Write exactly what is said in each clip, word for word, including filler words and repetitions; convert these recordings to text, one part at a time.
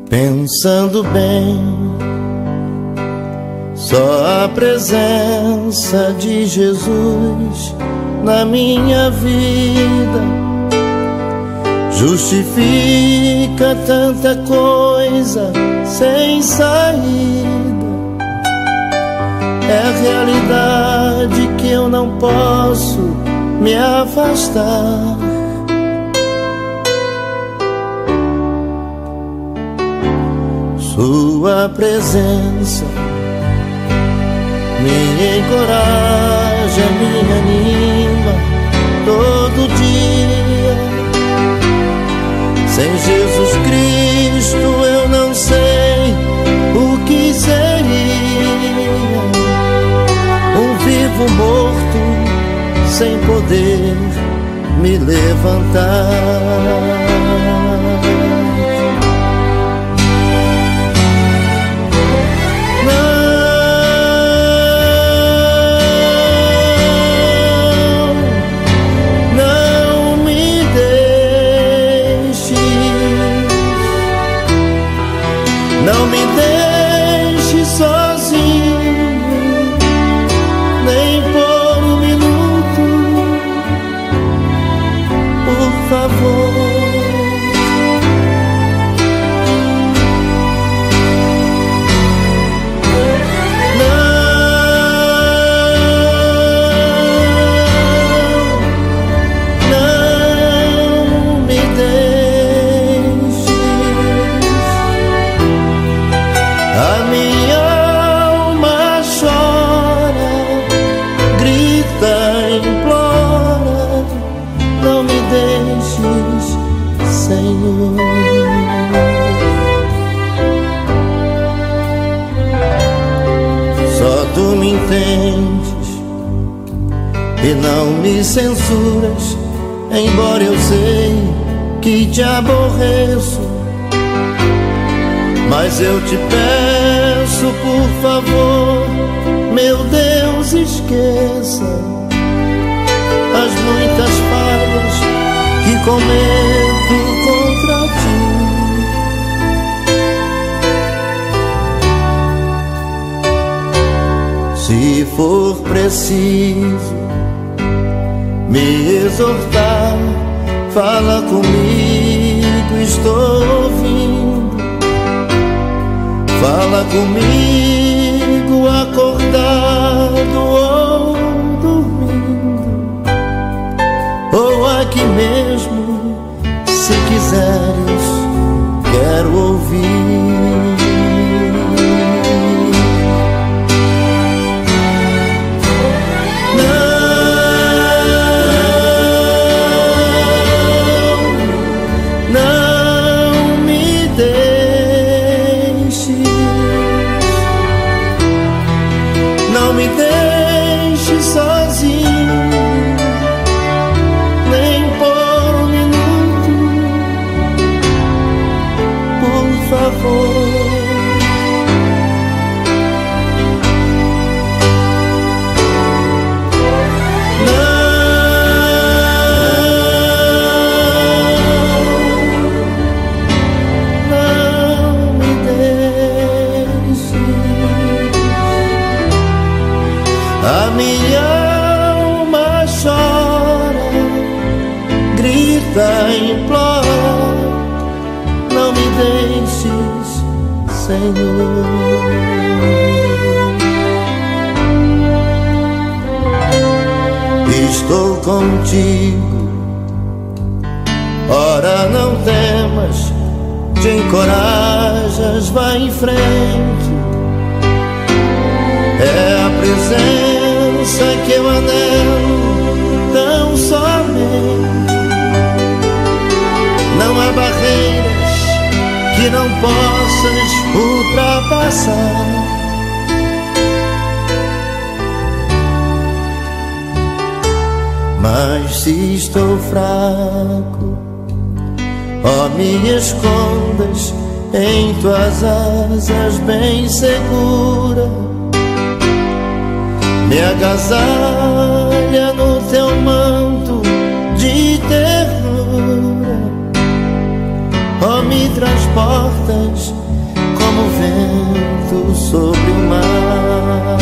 Pensando bem, só a presença de Jesus na minha vida justifica tanta coisa sem saída. É a realidade que eu não posso me afastar. Sua presença me encoraja, me anima todo dia. Sem Jesus Cristo eu não sei o que seria. Um vivo morto sem poder me levantar. Não me deixe sozinho, nem por um minuto, por favor. A minha alma chora, grita, implora, não me deixes, Senhor. Só tu me entendes e não me censuras, embora eu sei que te aborreço. Mas eu te peço, por favor, meu Deus, esqueça as muitas falhas que cometo contra ti. Se for preciso me exortar, fala comigo, estou ouvindo. Fala comigo acordado ou dormindo, ou aqui mesmo, se quiseres, quero ouvir. Não me deixe sozinho, nem por um minuto, por favor. A minha alma chora, grita, implora, não me deixes, Senhor. Estou contigo, ora não temas, te encorajas, vai em frente. É a presença que eu anelo tão somente. Não há barreiras que não possas ultrapassar. Mas se estou fraco, ó, me escondas em tuas asas bem segura. Me agasalha no teu manto de ternura, ó, me transportas como vento sobre o mar.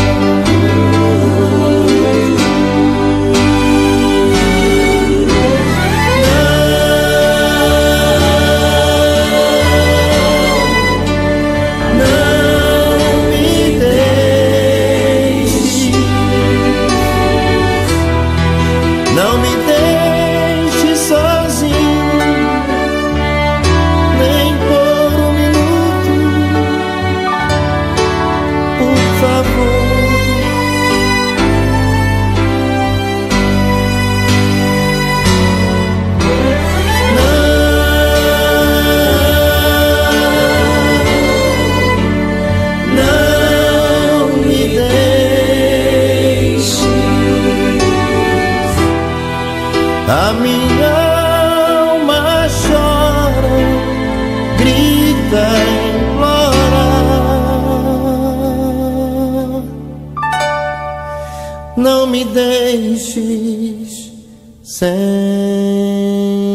A minha alma chora, grita, implora. Não me deixes, Senhor.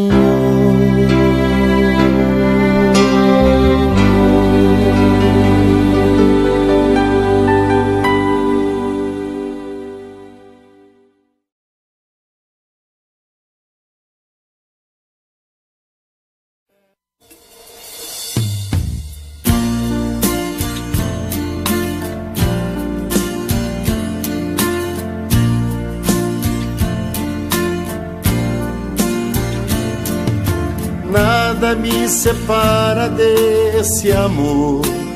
Nada me separa desse amor,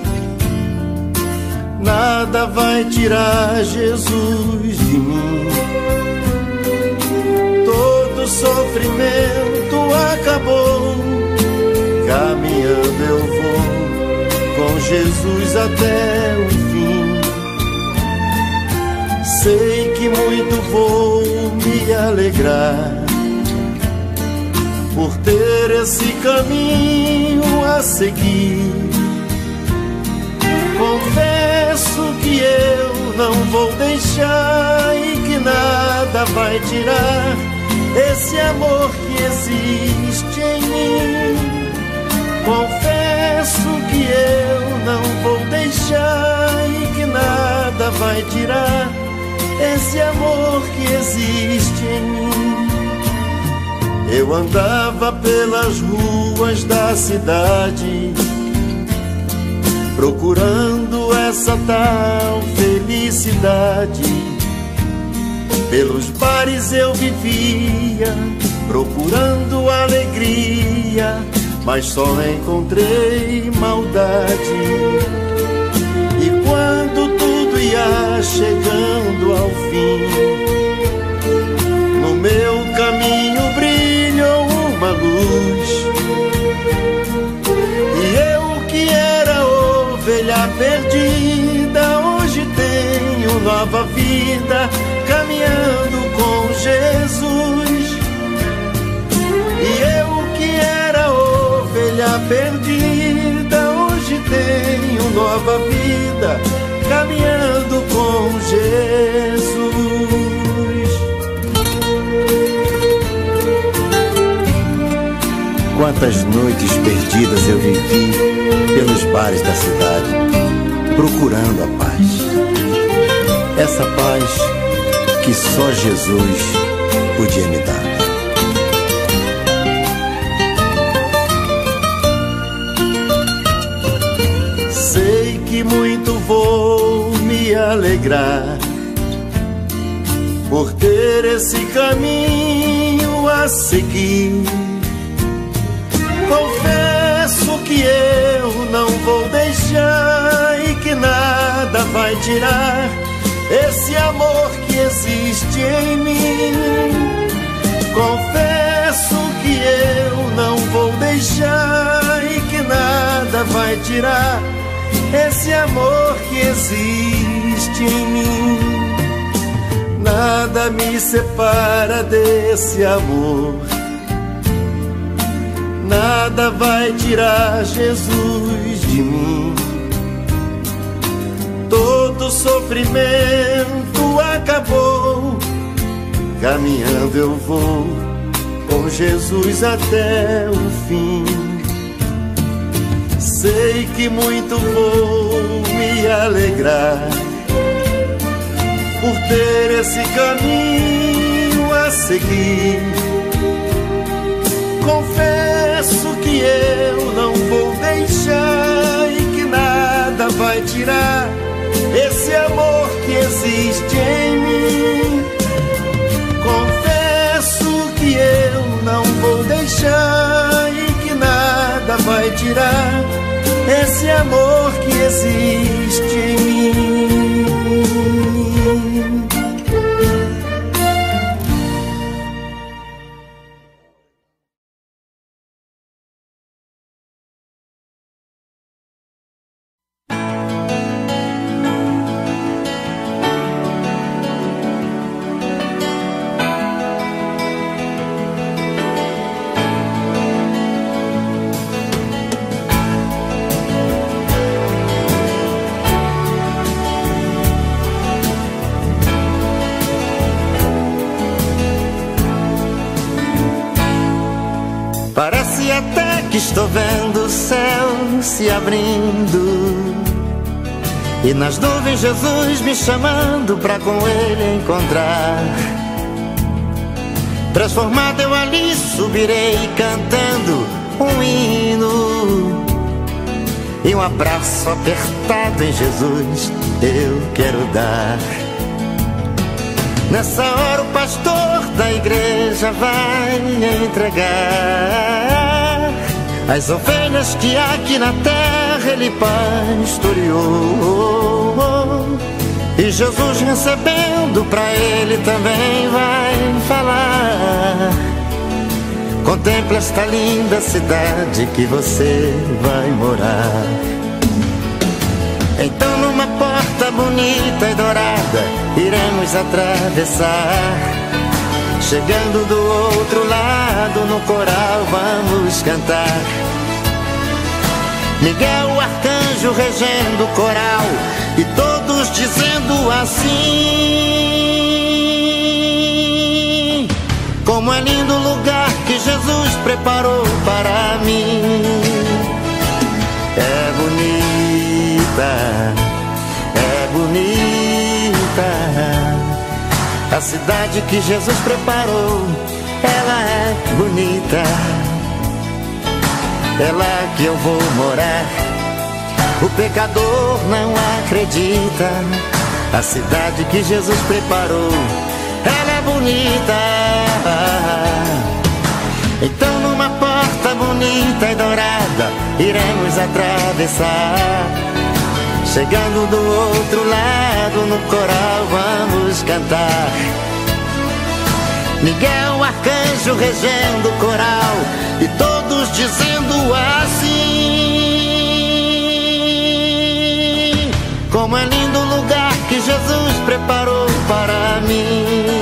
nada vai tirar Jesus de mim. Todo sofrimento acabou, caminhando eu vou com Jesus até o fim. Sei que muito vou me alegrar por ter esse caminho a seguir. Confesso que eu não vou deixar e que nada vai tirar esse amor que existe em mim. Confesso que eu não vou deixar e que nada vai tirar esse amor que existe em mim. Eu andava pelas ruas da cidade, procurando essa tal felicidade. Pelos bares eu vivia, procurando alegria, mas só encontrei maldade. E quando tudo ia chegando ao fim, no meu caminho brilhou uma luz, e eu que era ovelha perdida, hoje tenho nova vida, caminhando com Jesus. E eu que era ovelha perdida, hoje tenho nova vida, caminhando com Jesus. Quantas noites perdidas eu vivi pelos bares da cidade, procurando a paz. Essa paz que só Jesus podia me dar. Sei que muito vou me alegrar por ter esse caminho a seguir. Confesso que eu não vou deixar e que nada vai tirar esse amor que existe em mim. Confesso que eu não vou deixar e que nada vai tirar esse amor que existe em mim. Nada me separa desse amor, nada vai tirar Jesus de mim. Todo sofrimento acabou, caminhando eu vou com Jesus até o fim. sei que muito vou me alegrar por ter esse caminho a seguir. Confesso que eu não vou deixar e que nada vai tirar esse amor que existe em mim. Confesso que eu não vou deixar e que nada vai tirar esse amor que existe em mim. Parece até que estou vendo o céu se abrindo e nas nuvens Jesus me chamando pra com Ele encontrar. Transformado eu ali subirei cantando um hino e um abraço apertado em Jesus eu quero dar. Nessa hora o pastor da igreja vai entregar as ovelhas que aqui na terra ele pastoreou. E Jesus recebendo pra ele também vai falar: contemple esta linda cidade que você vai morar. Então numa porta bonita e dourada iremos atravessar. Chegando do outro lado no coral vamos cantar. Miguel o arcanjo regendo o coral e todos dizendo assim: como é lindo o lugar que Jesus preparou para mim. É bonita, é bonita a cidade que Jesus preparou. Ela é bonita, é lá que eu vou morar. O pecador não acredita. A cidade que Jesus preparou, ela é bonita. Então numa porta bonita e dourada iremos atravessar. Chegando do outro lado no coral vamos cantar. Miguel o arcanjo regendo o coral e todos dizendo assim: como é lindo o lugar que Jesus preparou para mim.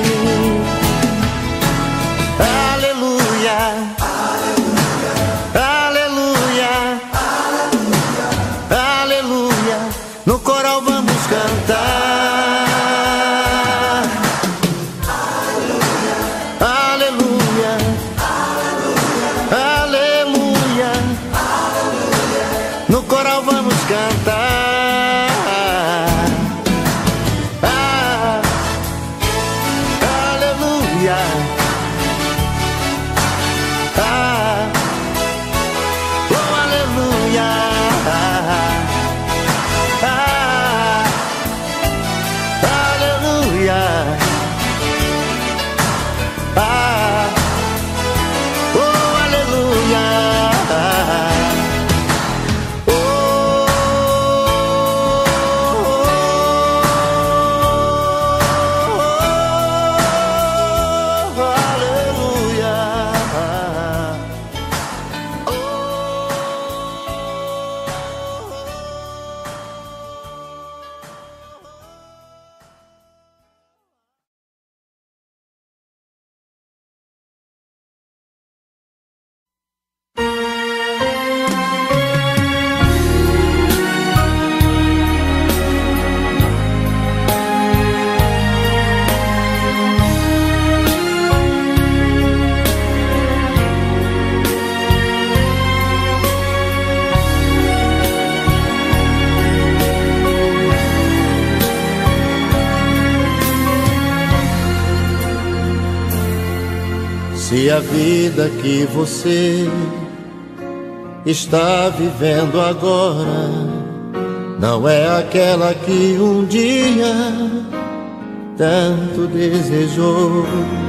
Aleluia, aleluia, aleluia. No coral vamos cantar. Aleluia, aleluia, no coral vamos cantar. Ah, Se a vida que você está vivendo agora não é aquela que um dia tanto desejou,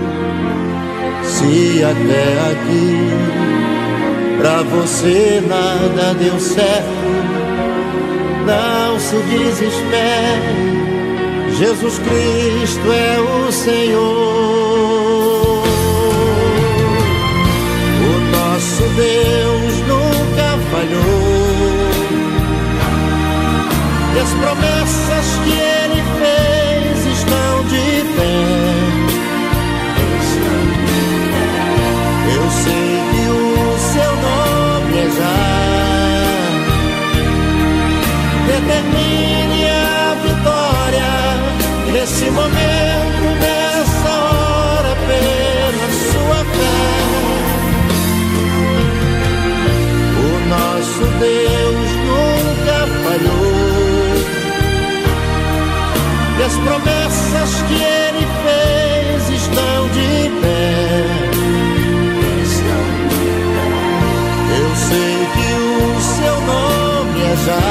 se até aqui pra você nada deu certo, não se desespere, Jesus Cristo é o Senhor. O nosso Deus nunca falhou, e as promessas que Ele fez estão de pé. Eu sei que o seu nome é já. Determine a vitória nesse momento, nessa hora, pela sua fé. O nosso Deus nunca falhou, e as promessas que Ele fez estão de pé. Eu sei que o seu nome é já.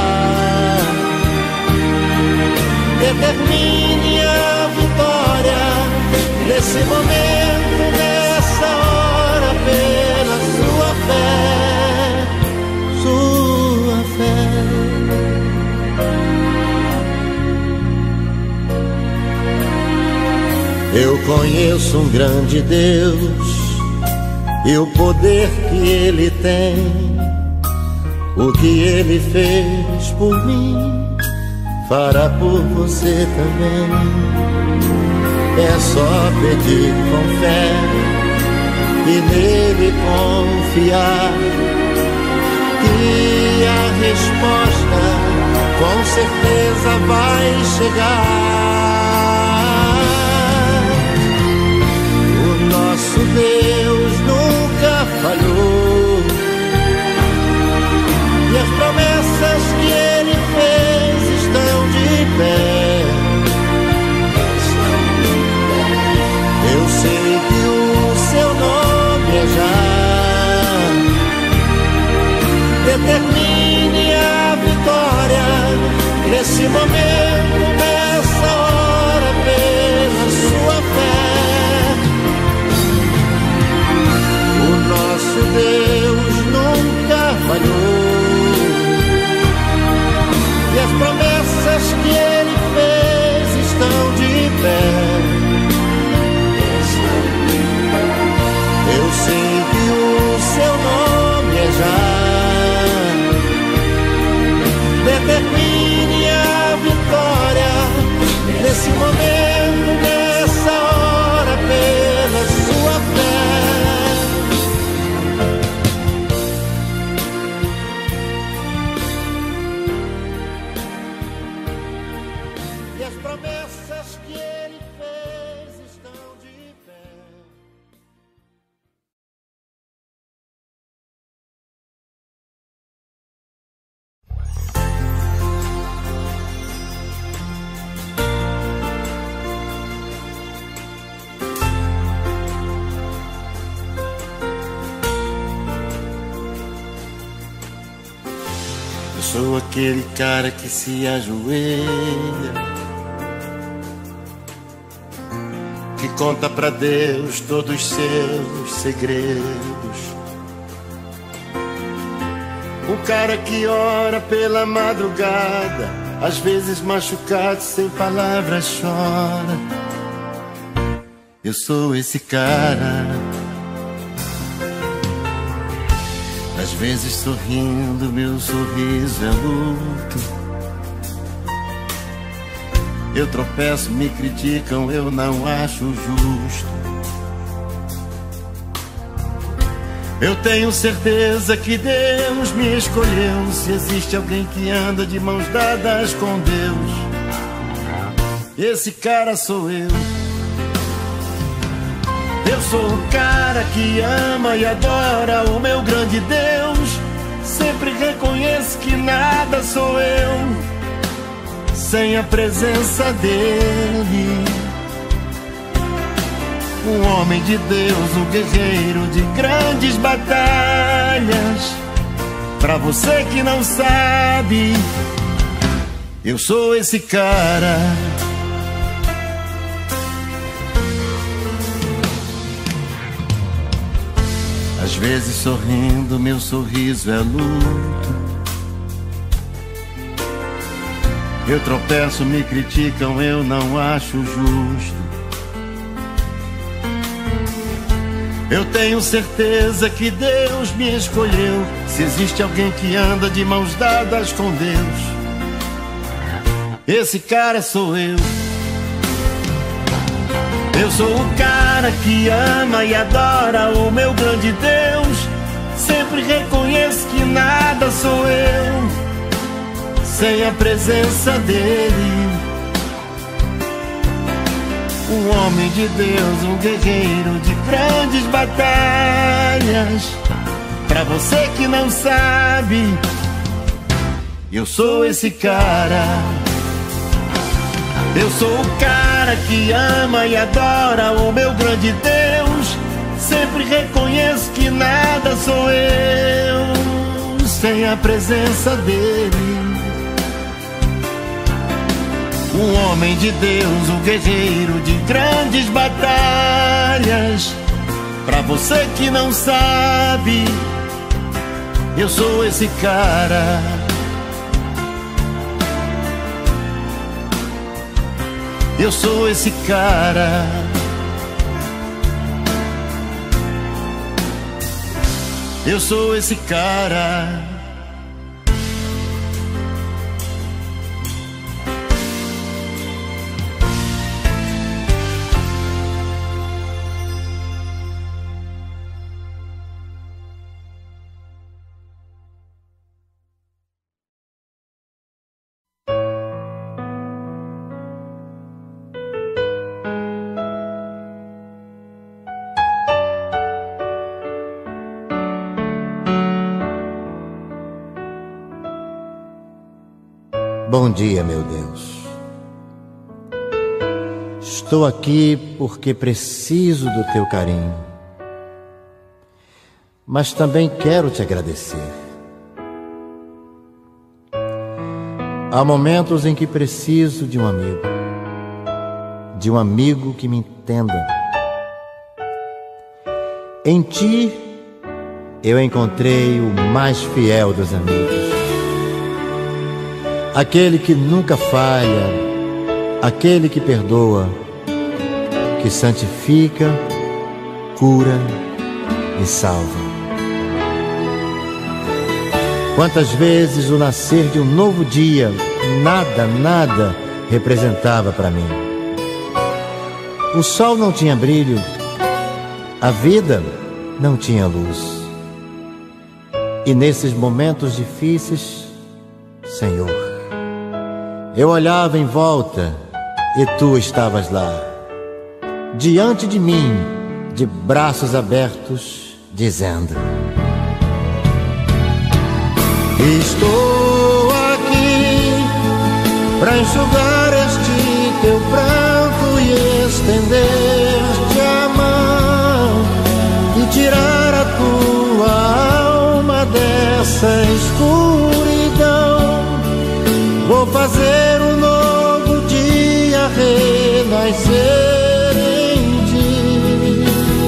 Determine a vitória nesse momento, nessa hora, pela sua fé, sua fé. Eu conheço um grande Deus e o poder que Ele tem, o que Ele fez por mim fará por você também. É só pedir com fé e nele confiar, e a resposta com certeza vai chegar. O nosso Deus nunca falhou, e as promessas que Ele fez estão de pé. Eu sei que o seu nome é já. Determine a vitória nesse momento, nessa hora, pela sua fé. O nosso Deus nunca falhou, e as promessas que Ele fez estão de pé. Eu sei que o seu nome é já. Determine a vitória nesse momento, nessa hora, pela sua fé. Sou aquele cara que se ajoelha, que conta pra Deus todos os seus segredos. Um cara que ora pela madrugada, às vezes machucado, sem palavras chora. Eu sou esse cara, às vezes sorrindo, meu sorriso é luto. Eu tropeço, me criticam, eu não acho justo. Eu tenho certeza que Deus me escolheu. Se existe alguém que anda de mãos dadas com Deus, esse cara sou eu. Eu sou o cara que ama e adora o meu grande Deus. Sempre reconheço que nada sou eu sem a presença dele. Um homem de Deus, um guerreiro de grandes batalhas. Pra você que não sabe, eu sou esse cara. Às vezes sorrindo, meu sorriso é luto. Eu tropeço, me criticam, eu não acho justo. Eu tenho certeza que Deus me escolheu. Se existe alguém que anda de mãos dadas com Deus, esse cara sou eu. Eu sou o cara que ama e adora o meu grande Deus. Sempre reconheço que nada sou eu sem a presença dele. Um homem de Deus, um guerreiro de grandes batalhas. Pra você que não sabe, eu sou esse cara. Eu sou o cara que ama e adora o meu grande Deus. Sempre reconheço que nada sou eu sem a presença dele. Um homem de Deus, um guerreiro de grandes batalhas. Pra você que não sabe, eu sou esse cara. Eu sou esse cara. Eu sou esse cara. Bom dia, meu Deus. Estou aqui porque preciso do teu carinho, mas também quero te agradecer. Há momentos em que preciso de um amigo, de um amigo que me entenda. Em ti, eu encontrei o mais fiel dos amigos. Aquele que nunca falha, aquele que perdoa, que santifica, cura e salva. Quantas vezes o nascer de um novo dia, nada, nada representava para mim. O sol não tinha brilho, a vida não tinha luz. E nesses momentos difíceis, Senhor, eu olhava em volta e tu estavas lá, diante de mim, de braços abertos, dizendo: estou aqui para enxugar este teu pranto e estender-te a mão e tirar a tua alma dessa escuridão. Vou fazer um novo dia renascer em ti.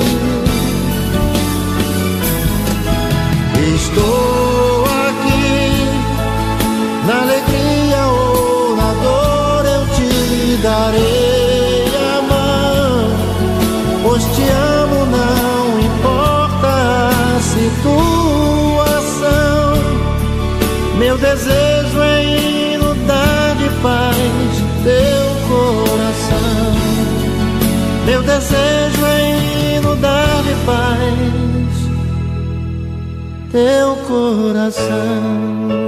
Estou aqui, na alegria ou na dor eu te darei a mão, pois te amo, não importa a situação. Meu desejo é paz, teu coração. Meu desejo é inundar-me paz, teu coração.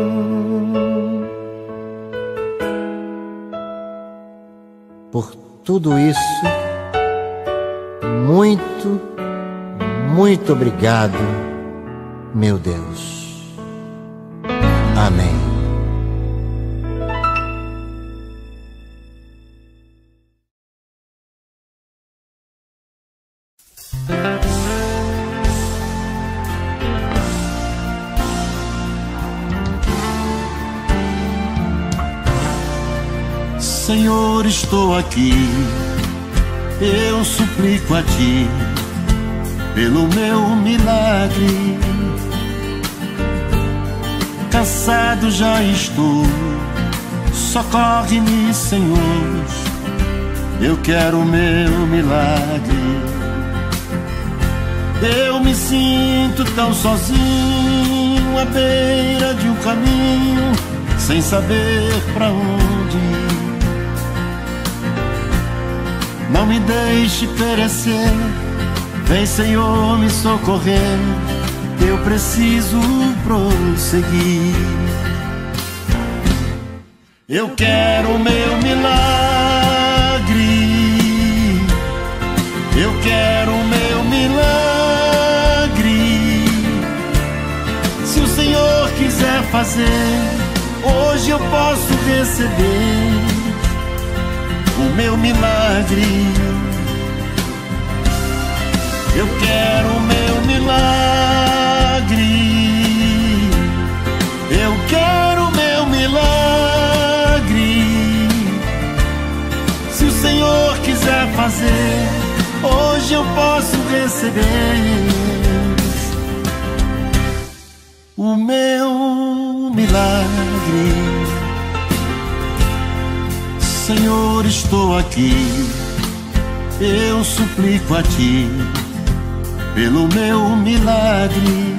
Por tudo isso, muito, muito obrigado, meu Deus. Amém. Senhor, estou aqui, eu suplico a Ti pelo meu milagre. Cansado já estou, socorre-me, Senhor, eu quero o meu milagre. Eu me sinto tão sozinho à beira de um caminho, sem saber pra onde ir. Não me deixe perecer, vem, Senhor, me socorrer, eu preciso prosseguir. Eu quero o meu milagre, eu quero o meu milagre. Se o Senhor quiser fazer, hoje eu posso receber o meu milagre. Eu quero o meu milagre, eu quero o meu milagre. Se o Senhor quiser fazer, hoje eu posso receber o meu milagre. Senhor, estou aqui, eu suplico a Ti pelo meu milagre.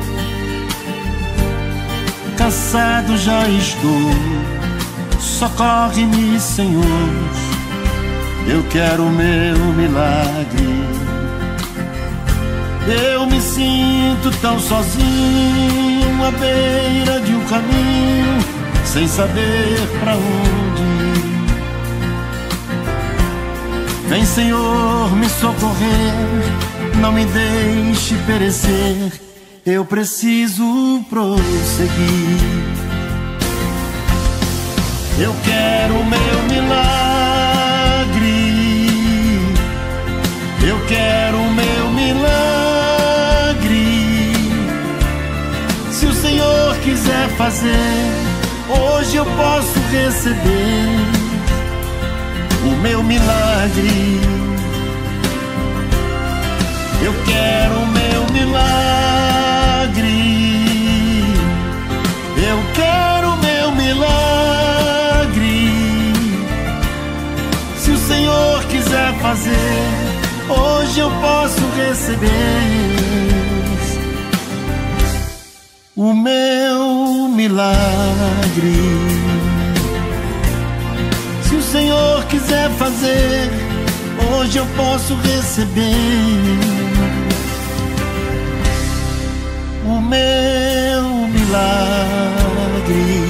Cansado já estou, socorre-me, Senhor, eu quero o meu milagre. Eu me sinto tão sozinho à beira de um caminho, sem saber pra onde ir. Vem, Senhor, me socorrer, não me deixe perecer, eu preciso prosseguir. Eu quero o meu milagre, eu quero o meu milagre. Se o Senhor quiser fazer, hoje eu posso receber o meu milagre. Eu quero o meu milagre, eu quero o meu milagre. Se o Senhor quiser fazer, hoje eu posso receber o meu milagre. Se o Senhor quiser fazer, hoje eu posso receber o meu milagre.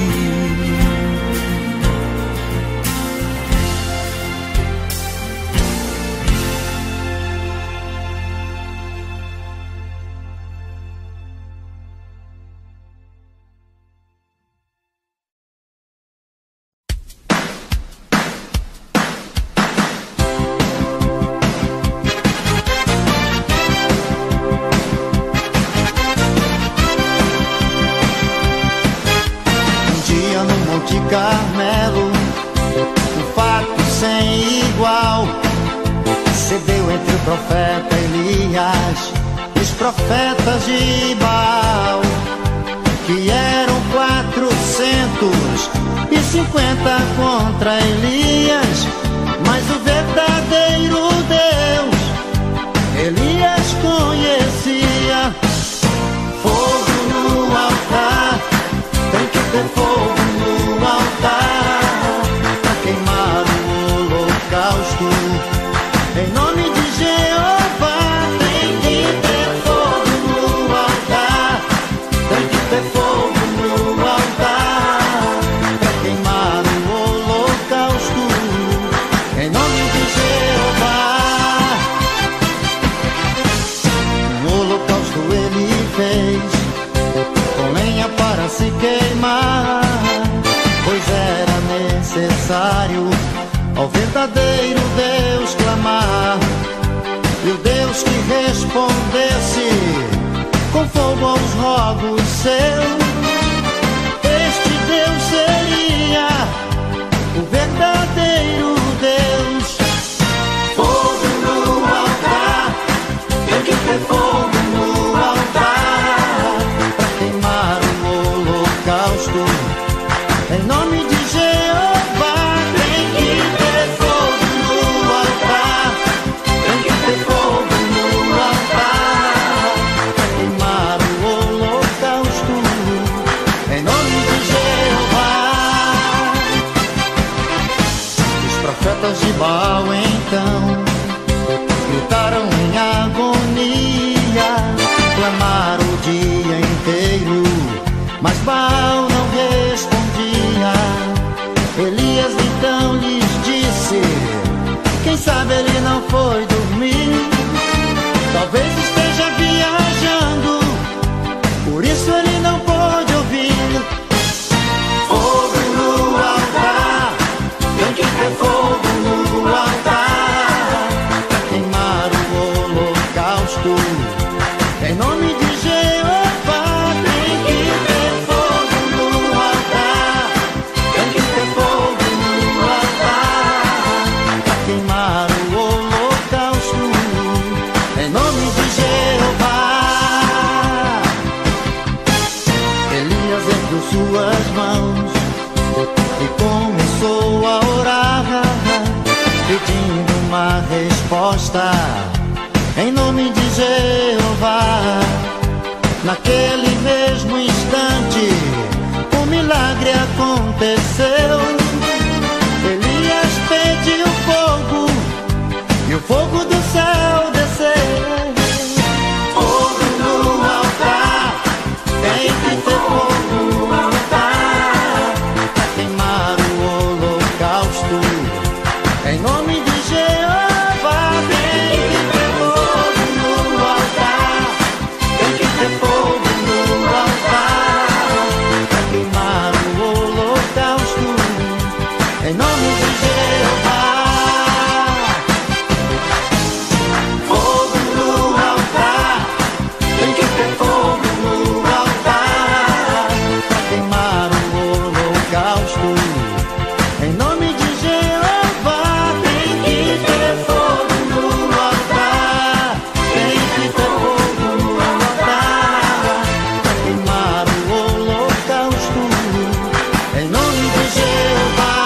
Carmelo, um fato sem igual, cedeu entre o profeta Elias e os profetas de Baal, que eram quatrocentos e cinquenta contra Elias, mas o verdadeiro Deus Elias conhecia. Fogo no altar, tem que ter fogo no altar, pra queimar o holocausto, em nome de Jeová. Tem que ter fogo no altar, tem que ter fogo no altar, pra queimar o holocausto, em nome de Jeová. Um holocausto ele fez com lenha para se queimar, pois era necessário ao verdadeiro Deus clamar, e o Deus que respondesse com fogo aos rogos seus, este Deus seria o verdadeiro profetas de Baal então gritaram em agonia, clamaram o dia inteiro, mas Baal não respondia. Elias então lhes disse: quem sabe ele não foi dormir, talvez esteja viajando, por isso ele não pôde ouvir. Fogo no altar, tem que ter fogo no altar, pra queimar o holocausto, em nome de Jeová. Tem que ter fogo no altar, tem que ter fogo no altar, pra queimar o holocausto, em nome de Jeová. Elias ergueu suas mãos e começou a orar, pedindo uma resposta em nome de Jeová. Naquele mesmo instante, um milagre aconteceu. Elias pediu fogo e o fogo do céu desceu. Fogo no altar, tem que ter fogo no altar, pra queimar o holocausto, em nome de Jeová. Tem que ter fogo no altar, tem que ter fogo no altar, pra queimar o holocausto, em nome de Jeová. Fogo no altar, tem que ter fogo no altar, pra queimar o holocausto, em nome de Jeová. Tem que ter fogo no altar, tem que ter fogo no altar, pra queimar o holocausto, em nome de Jeová.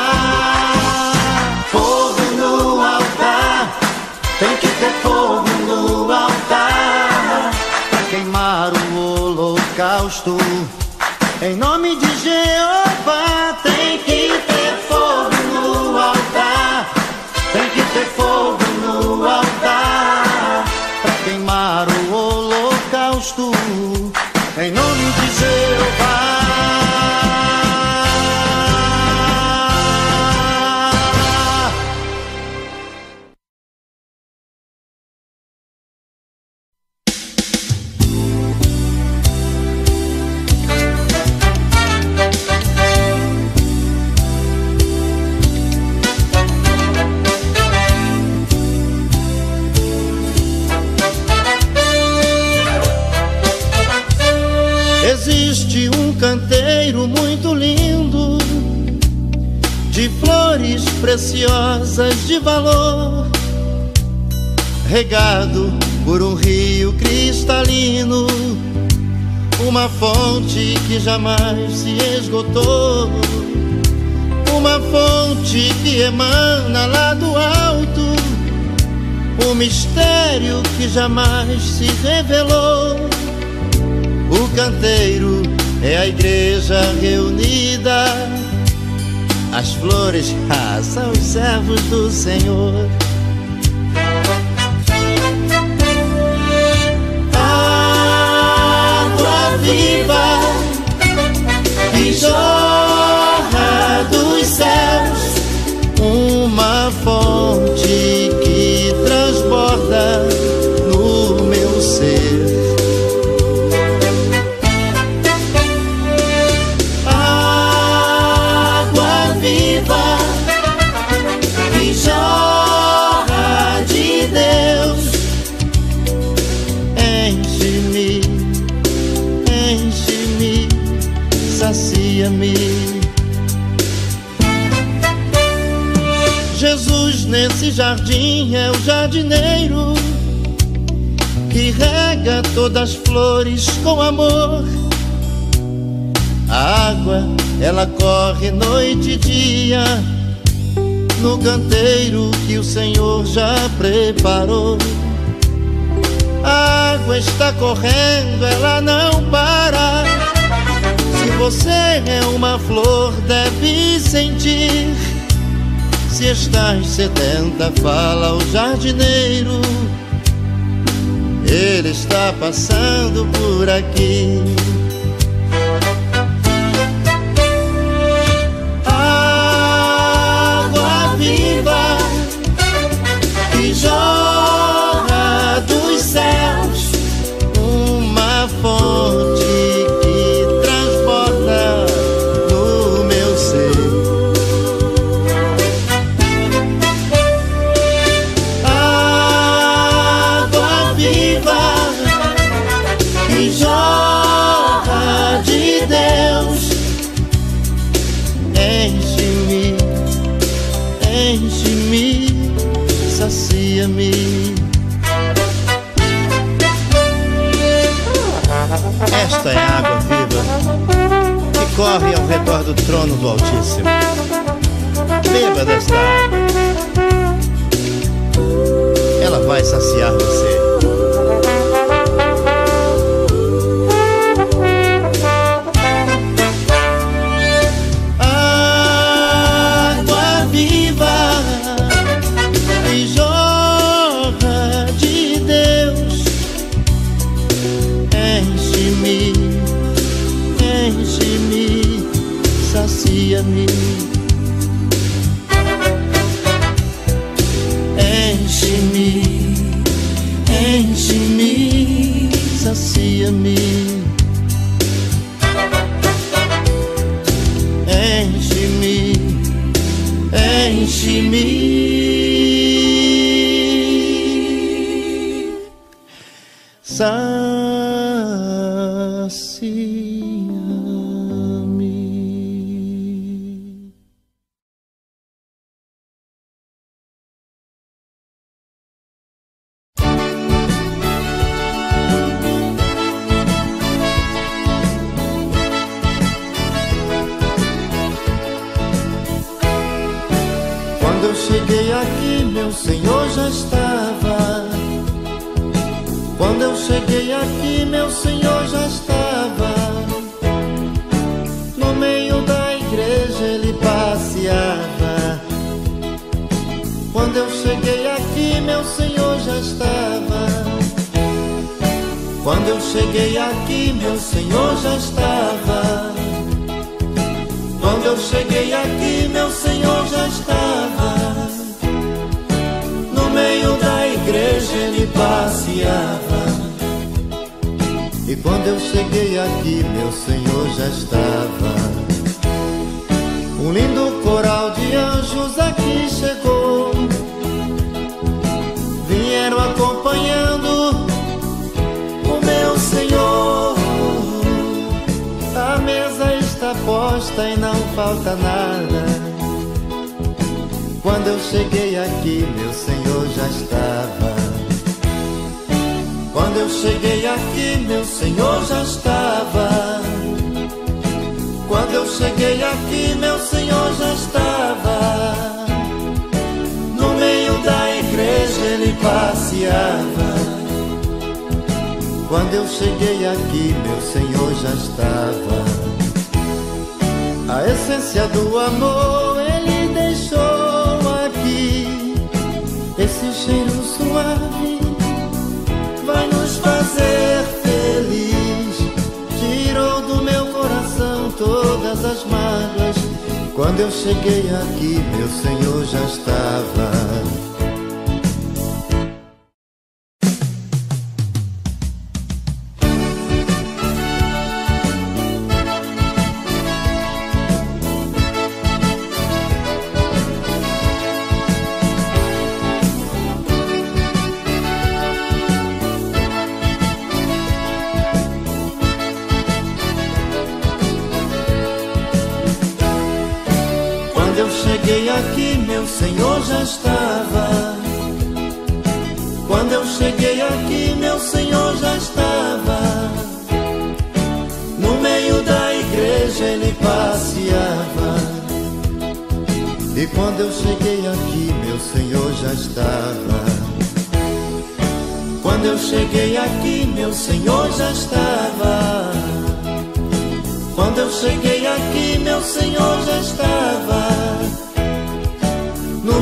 Fogo no altar, tem que ter fogo no altar, pra queimar o holocausto, em nome de Jeová. Tem que ter fogo no altar, tem que ter fogo no altar, pra queimar o holocausto, em nome de Jeová. Existe um canteiro muito lindo, de flores preciosas de valor, regado por um rio cristalino, uma fonte que jamais se esgotou, uma fonte que emana lá do alto, um mistério que jamais se revelou. O canteiro é a igreja reunida, as flores ah, são os servos do Senhor. Água viva que jorra dos céus, uma fonte que transborda no meu ser. Jorra de Deus, enche-me, enche-me, sacia-me. Jesus nesse jardim é o jardineiro que rega todas as flores com amor. A água, ela corre noite e dia no canteiro que o Senhor já preparou. A água está correndo, ela não para. Se você é uma flor, deve sentir. se estás sedenta, fala ao jardineiro, ele está passando por aqui. Água viva que jorra dos céus, uma fonte que transborda no meu ser. Água viva que jorra de Deus, enche-me, enche-me, sacia-me. Esta é a água viva que corre ao redor do trono do Altíssimo. Beba desta água, ela vai saciar você. Água viva que jorra de Deus, enche-me, enche-me, sacia-me. Enche-me, enche-me, sacia-me. Enche-me, enche-me, sacia-me. Quando eu cheguei aqui, meu Senhor já estava. Quando eu cheguei aqui, meu Senhor já estava. No meio da igreja ele passeava. Quando eu cheguei aqui, meu Senhor já estava. Quando eu cheguei aqui, meu Senhor já estava. Quando eu cheguei aqui, meu Senhor já estava. No meio da igreja ele passeava. E quando eu cheguei aqui, meu Senhor já estava. Um lindo coral de anjos aqui chegou. Vieram acompanhando o meu Senhor. A mesa está posta e não falta nada. Quando eu cheguei aqui, meu Senhor já estava. Quando eu cheguei aqui, meu Senhor já estava. Quando eu cheguei aqui, meu Senhor já estava. No meio da igreja ele passeava. Quando eu cheguei aqui, meu Senhor já estava. A essência do amor ele deixou aqui. Esse cheiro suave vai nos fazer feliz. Tirou do meu coração todas as mágoas. Quando eu cheguei aqui, meu Senhor já estava. Quando eu cheguei aqui, meu Senhor já estava. Quando eu cheguei aqui, meu Senhor já estava. No meio da igreja ele passeava. E quando eu cheguei aqui, meu Senhor já estava. Quando eu cheguei aqui, meu Senhor já estava. Quando eu cheguei aqui, meu Senhor já estava. No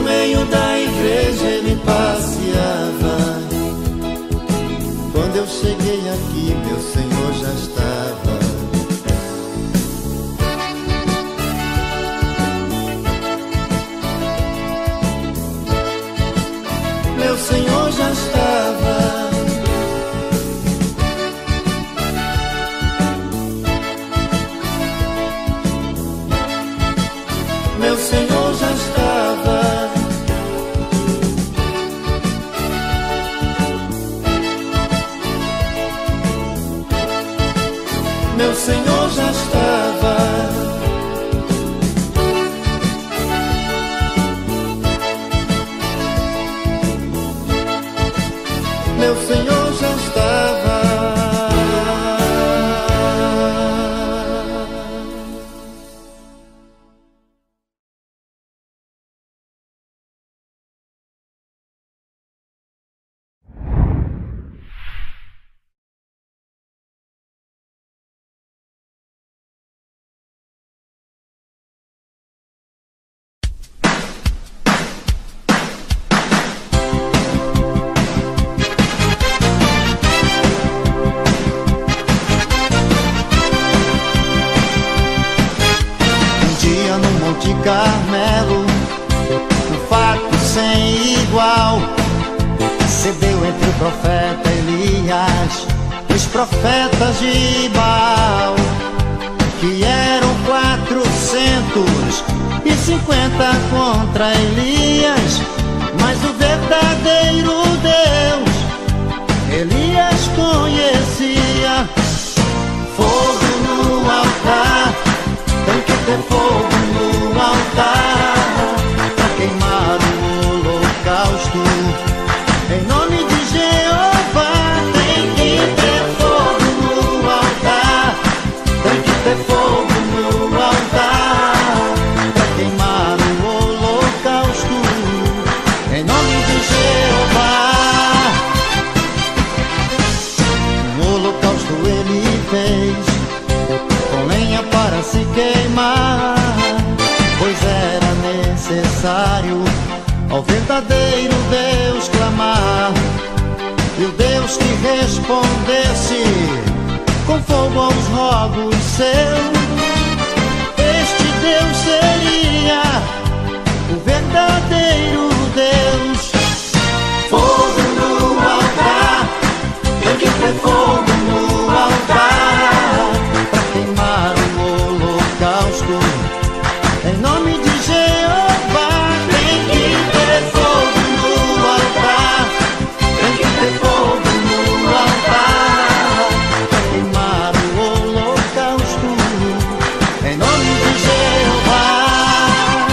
meu Senhor já estava. Carmelo, um fato sem igual, cedeu entre o profeta Elias e os profetas de Baal, que eram quatrocentos e cinquenta contra Elias, mas o verdadeiro Deus Elias conhecia. Fogo no altar, tem que ter fogo no altar, pra queimar o holocausto. Em nome de Jeová, tem que ter fogo no altar, tem que ter fogo no altar, pra queimar o holocausto. Em nome de Jeová. Um holocausto ele fez com lenha para se queimar, pois era necessário ao verdadeiro Deus clamar, e o Deus que respondesse com fogo aos rogos seus, este Deus seria o verdadeiro Deus. Fogo no altar, tem que ter fogo no altar, pra queimar o holocausto. Em nome de Jeová, tem que ter fogo no altar, tem que ter fogo no altar, pra queimar o holocausto. Em nome de Jeová.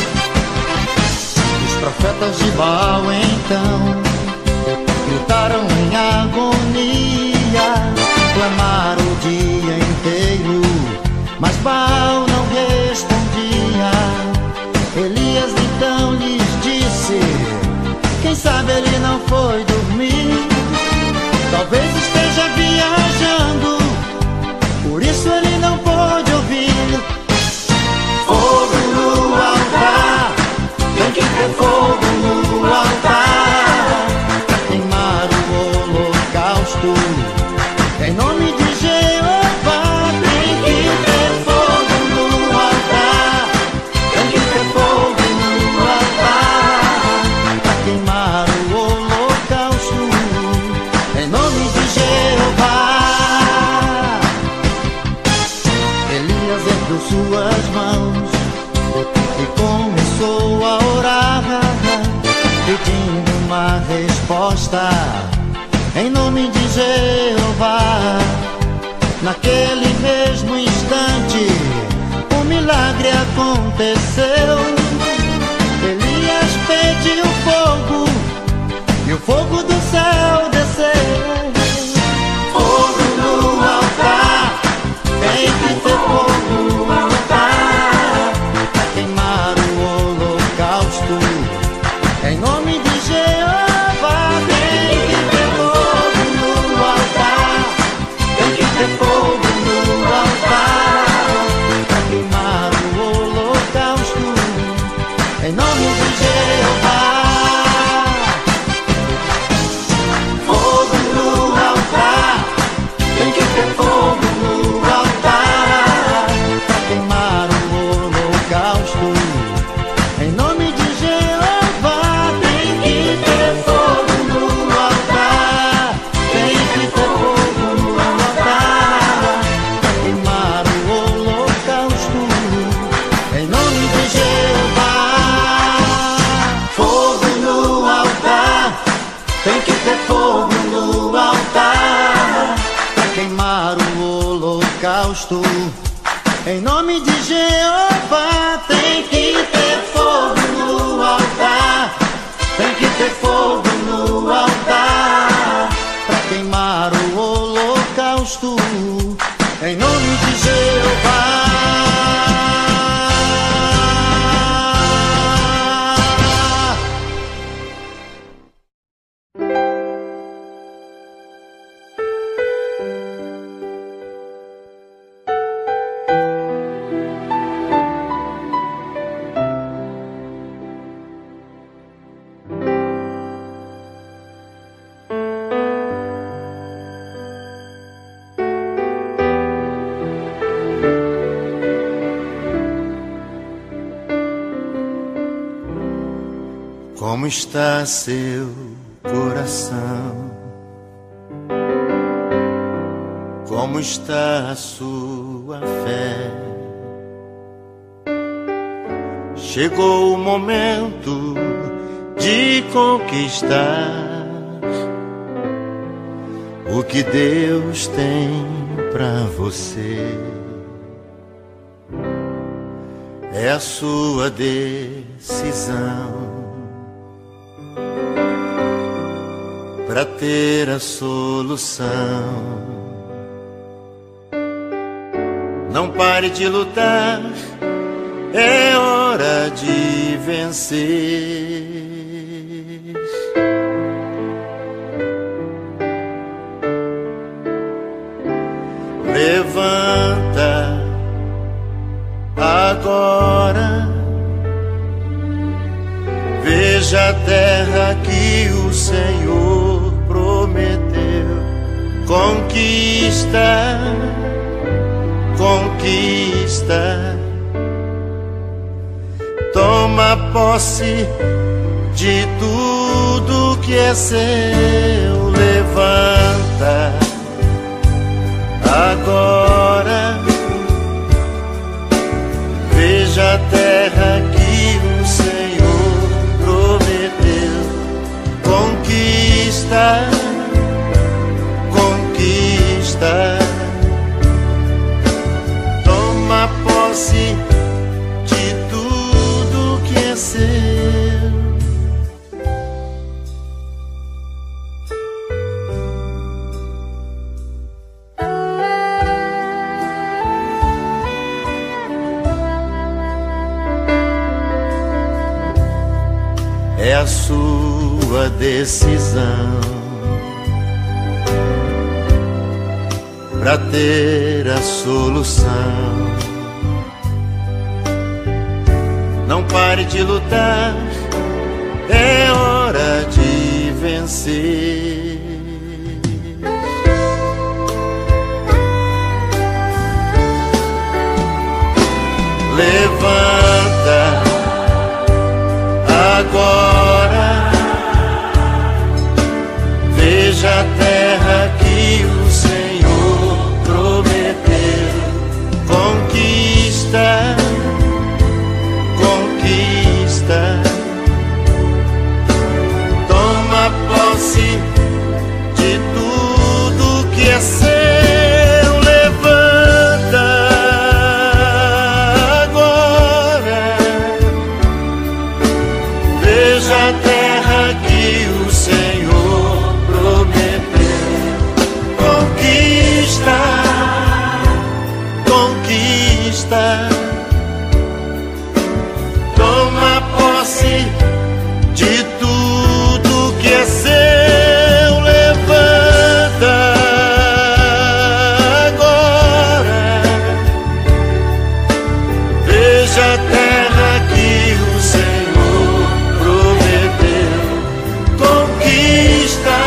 Os profetas de Baal então gritaram em agonia, clamaram o dia inteiro, mas Baal não respondia. Elias então lhes disse: quem sabe ele não foi dormir, talvez esteja viajando, por isso ele não pôde ouvir. Fogo no altar, tem que ter fogo no altar, pra queimar o holocausto. Em nome de Jeová, tem que ter fogo no altar, tem que ter fogo no altar, pra queimar o holocausto. Em nome de Jeová. Elias ergueu suas mãos e começou a orar, pedindo uma resposta em nome de Jeová. Naquele mesmo instante o milagre aconteceu. Elias pediu fogo e o fogo do céu desceu. Fogo no altar, tem que ter fogo no altar, pra queimar o holocausto. Em nome de Jeová, tem que ter fogo no altar, tem que ter fogo no altar, pra queimar o holocausto. Em nome de Jeová. Fogo no altar, tem que ter fogo no altar, pra queimar o holocausto. Em nome de Jeová, tem que ter fogo no altar, tem que ter fogo no altar, pra queimar o holocausto. Em nome de Jeová. Fogo no altar, tem que ter fogo no altar, pra queimar o holocausto. Em nome de Jeová, tem que ter fogo no altar, tem que ter fogo no altar, Como está seu coração? Como está a sua fé? Chegou o momento de conquistar o que Deus tem pra você. É a sua decisão pra ter a solução. Não pare de lutar, é hora de vencer. Levanta agora, veja a terra que o Senhor prometeu. Conquista, conquista, toma posse de tudo que é seu. Levanta agora, veja a terra que o Senhor prometeu. Conquista, conquista, toma posse de tudo que é seu. É a sua decisão pra ter a solução. Não pare de lutar, é hora de vencer. Levanta agora, veja a terra que o Senhor prometeu. Conquista, conquista, toma posse de tudo que é seu. Levanta agora, veja a terra que o Senhor prometeu. Conquista, conquista, toma posse de tudo que é seu. Levanta agora, veja a terra que o Senhor prometeu. Conquista,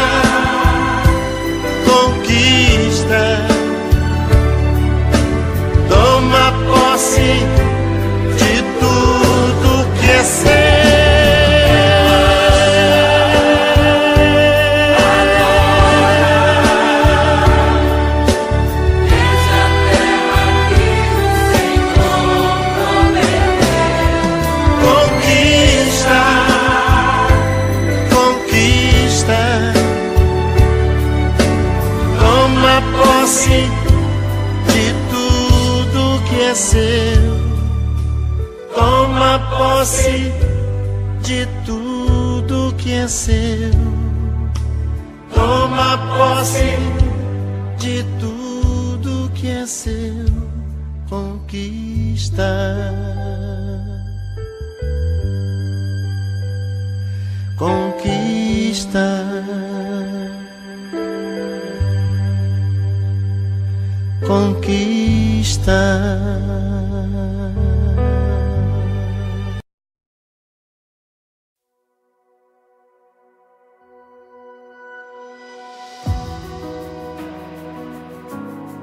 conquista, toma posse de tudo que é seu. Conquista, conquista, toma posse de tudo que é seu. Toma posse de tudo que é seu. Toma posse de tudo que é seu. Conquista, conquista, conquista.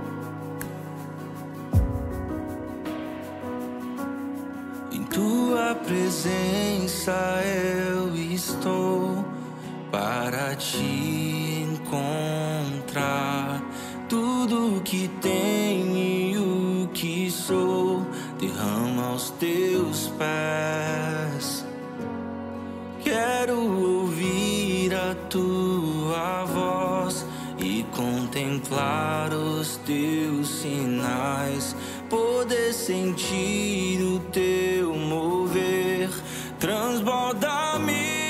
Em tua tua presença eu estou, para te encontrar. Tudo que tenho e o que sou derrama aos teus pés. Quero ouvir a tua voz e contemplar os teus sinais, poder sentir o teu mover. Transborda-me.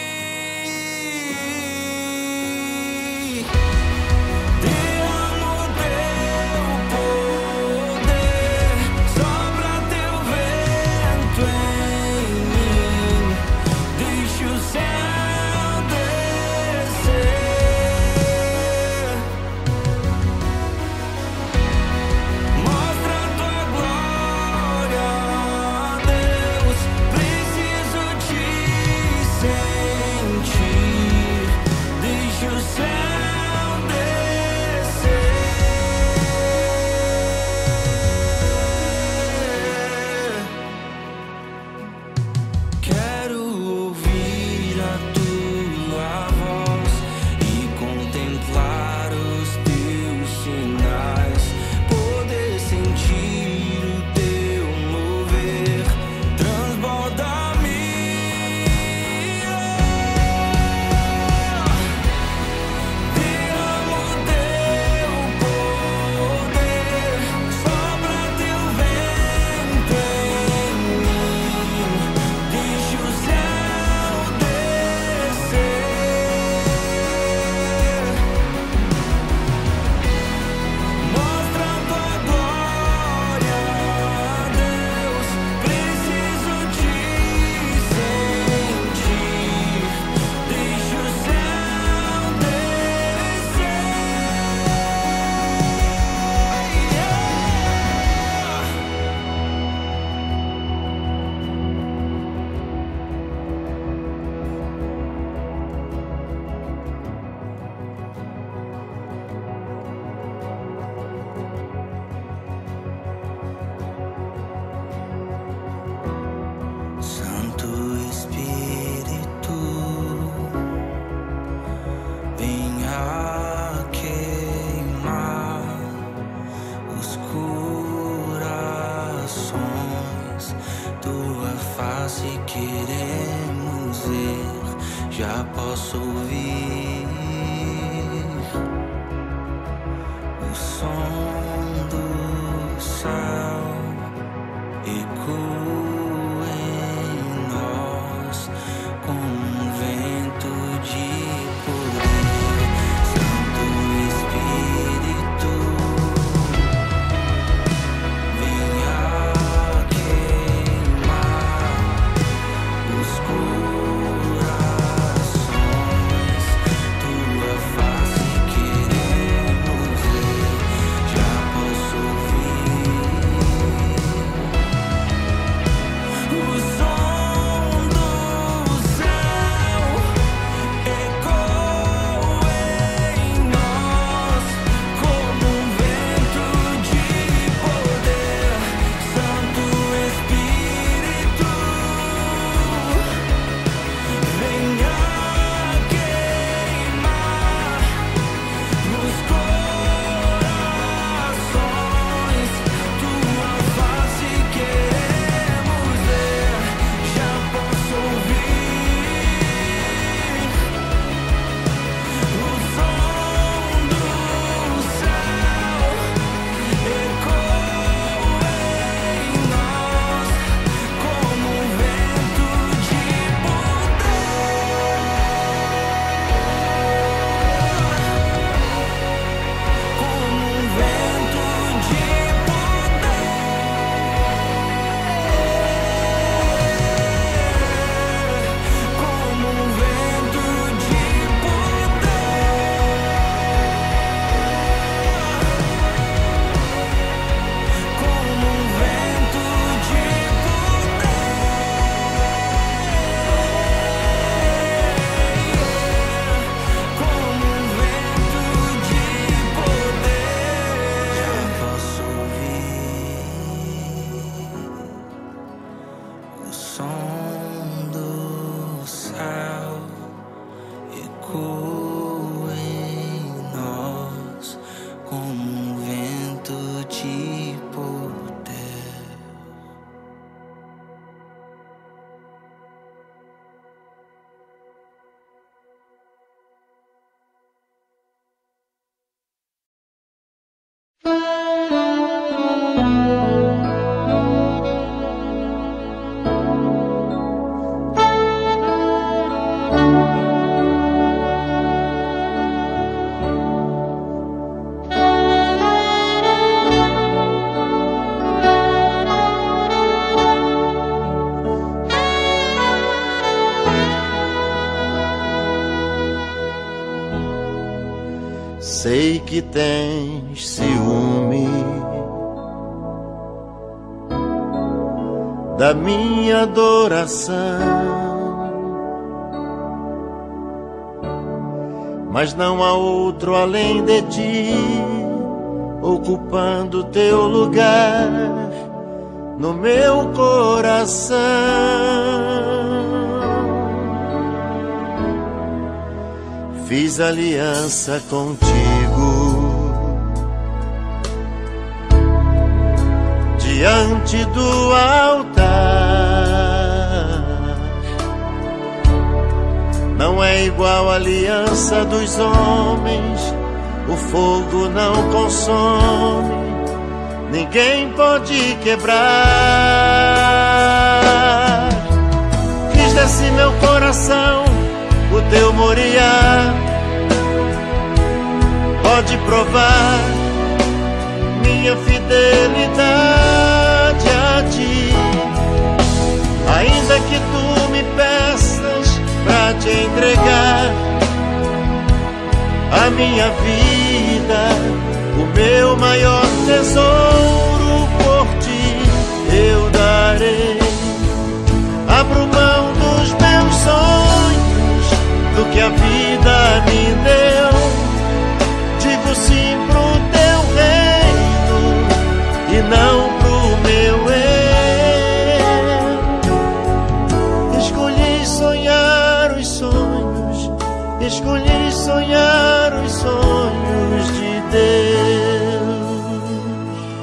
Já posso ouvir o som do céu ecoa em nós com um vento de poder. Santo Espírito, venha queimar os corações. o som do céu ecoa em nós como um vento de poder. Sei que tens ciúme da minha adoração, mas não há outro além de ti, ocupando teu lugar no meu coração. Fiz aliança contigo diante do altar. Não é igual a aliança dos homens, o fogo não consome, ninguém pode quebrar. Fiz desse meu coração o teu Moriá, pode provar minha fidelidade a ti. Ainda que tu me peças pra te entregar a minha vida, o meu maior tesouro por ti eu darei. Abro mão dos meus sonhos, do que a vida me deu, digo sim pro teu reino e não pro meu eu. Escolhi sonhar os sonhos, escolhi sonhar os sonhos de Deus.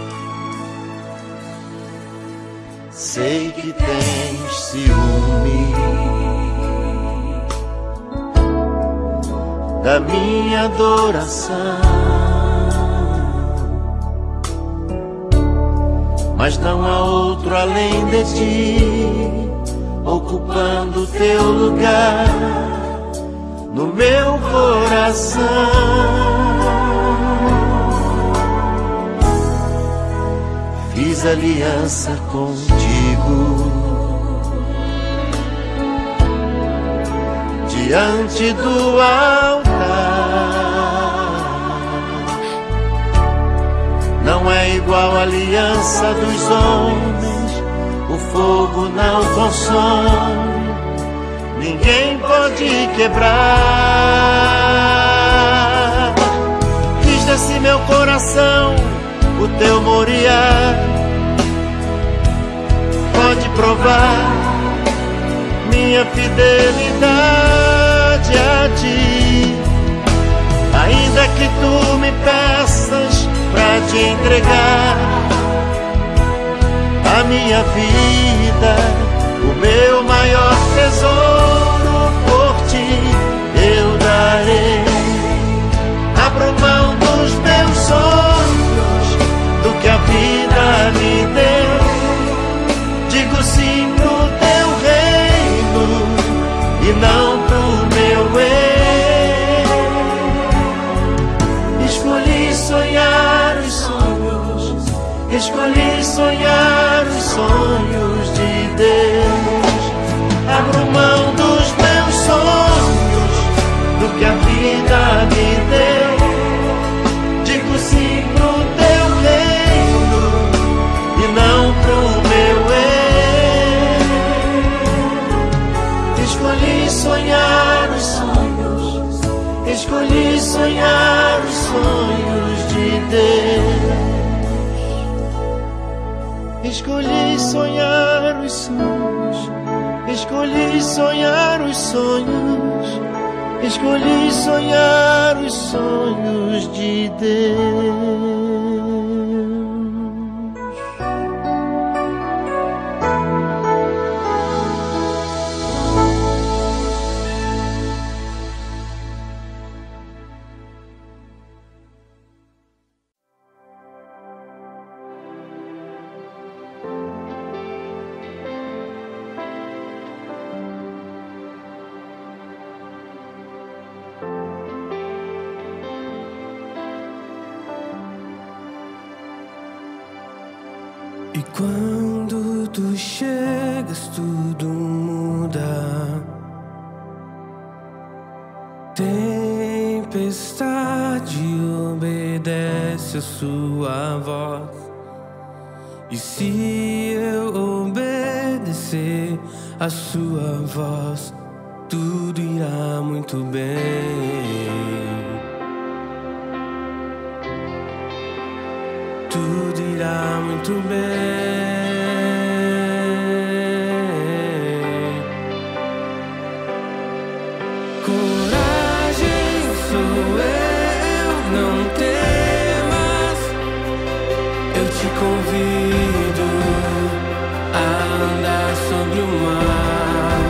Sei que tens ciúme da minha adoração, mas não há outro além de ti, ocupando teu lugar no meu coração. Fiz aliança contigo diante do altar. Não é igual a aliança dos homens, o fogo não consome, ninguém pode quebrar. Fiz desse meu coração o teu Moriá, pode provar minha fidelidade a ti. Ainda que tu me peças pra te entregar a minha vida, o meu maior tesouro por ti eu darei. Abro mão dos meus sonhos, do que a vida me deu, digo sim pro teu reino e não pro meu eu. Escolhi sonhar os sonhos, escolhi sonhar os sonhos de Deus. Abro mão dos meus sonhos, do que a vida me deu, digo sim pro teu reino e não pro meu eu. Escolhi sonhar os sonhos, escolhi sonhar os sonhos de Deus. Escolhi sonhar os sonhos, Escolhi sonhar os sonhos, escolhi sonhar os sonhos de Deus. E quando tu chegas, tudo muda. Tempestade obedece a sua voz. E se eu obedecer a sua voz, tudo irá muito bem. Tudo irá muito bem. Coragem sou eu, não temas. Eu te convido a andar sobre o mar.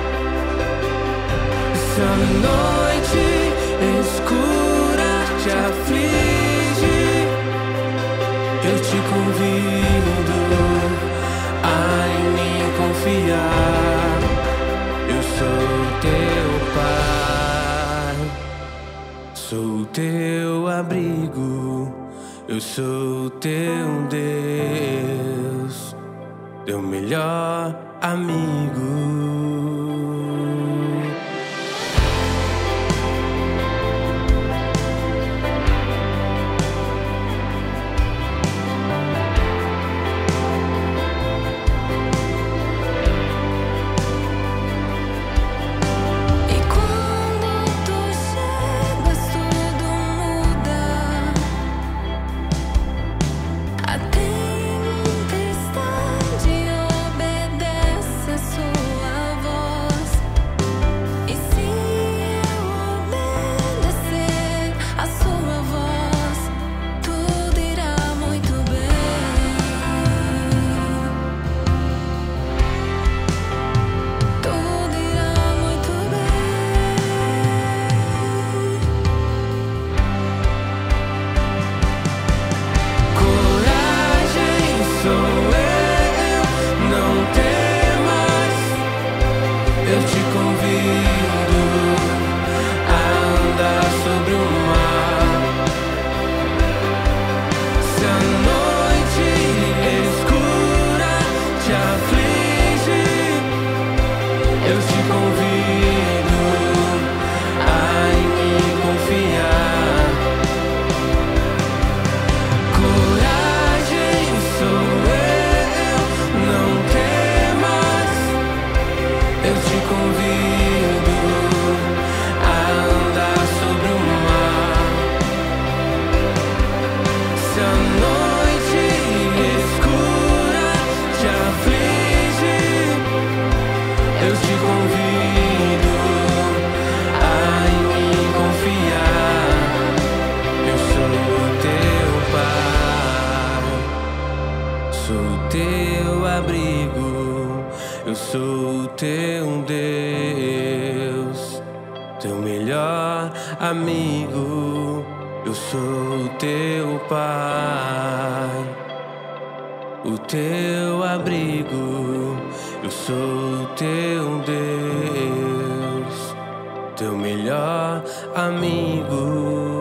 Se a noite escura te aflige, eu te convido a em mim confiar. Eu sou teu pai, sou teu abrigo. Eu sou teu Deus, teu melhor amigo. Eu sou teu Deus, teu melhor amigo. Eu sou teu Pai, o teu abrigo. Eu sou teu Deus, teu melhor amigo.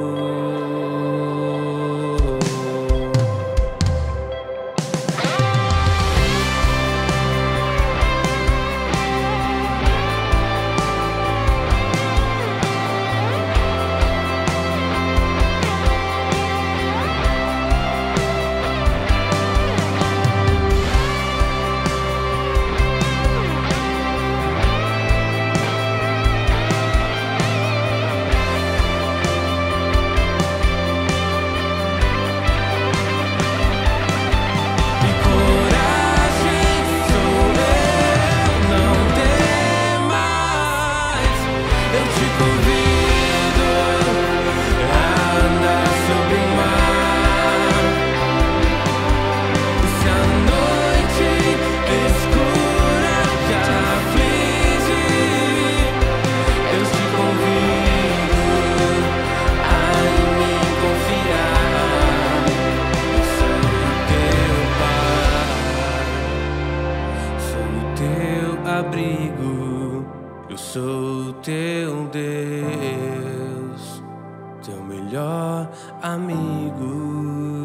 teu abrigo, eu sou teu Deus, teu melhor amigo.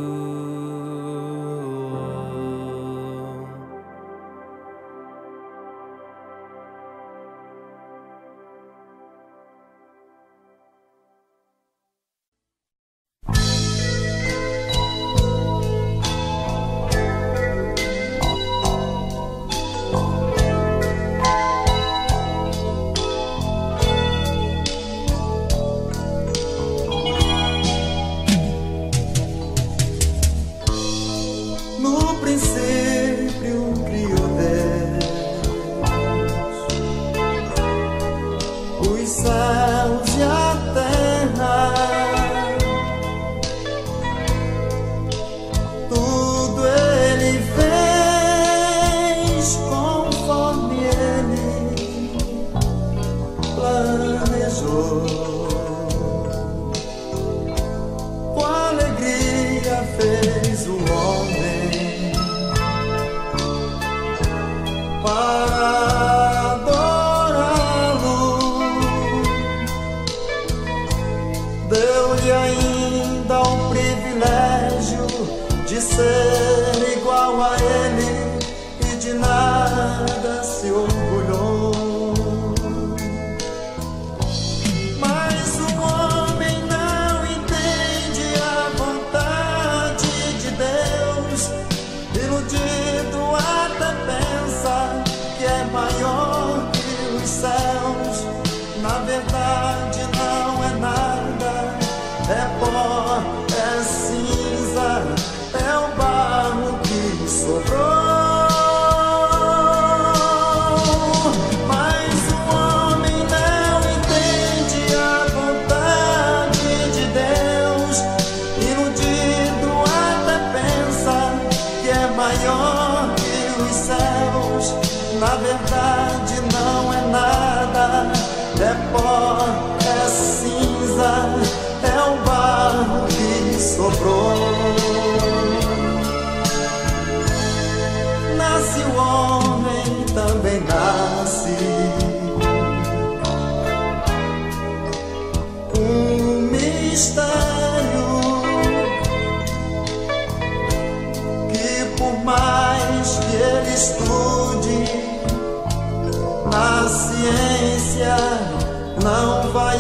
Não vai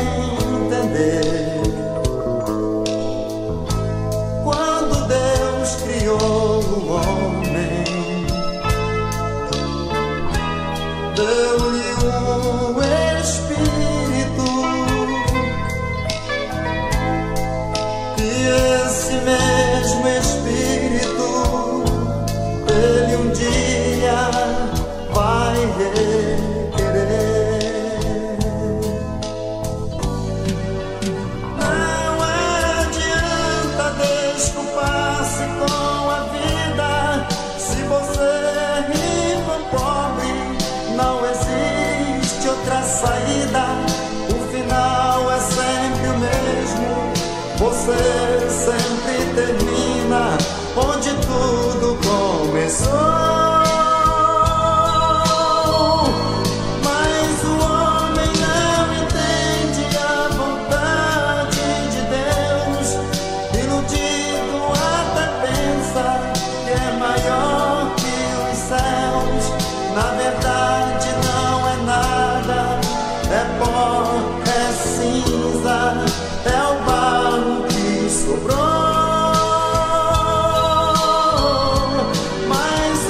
entender. Quando Deus criou o homem, deu-lhe um espírito, e esse mesmo espírito ele um dia vai requerer. Saída, o final é sempre o mesmo. Você sempre termina onde tudo começou. Mas o homem não entende a vontade de Deus. Iludido até pensa que é maior que os céus. Na verdade não é nada. É pó, é cinza, é o barro que sobrou. Mas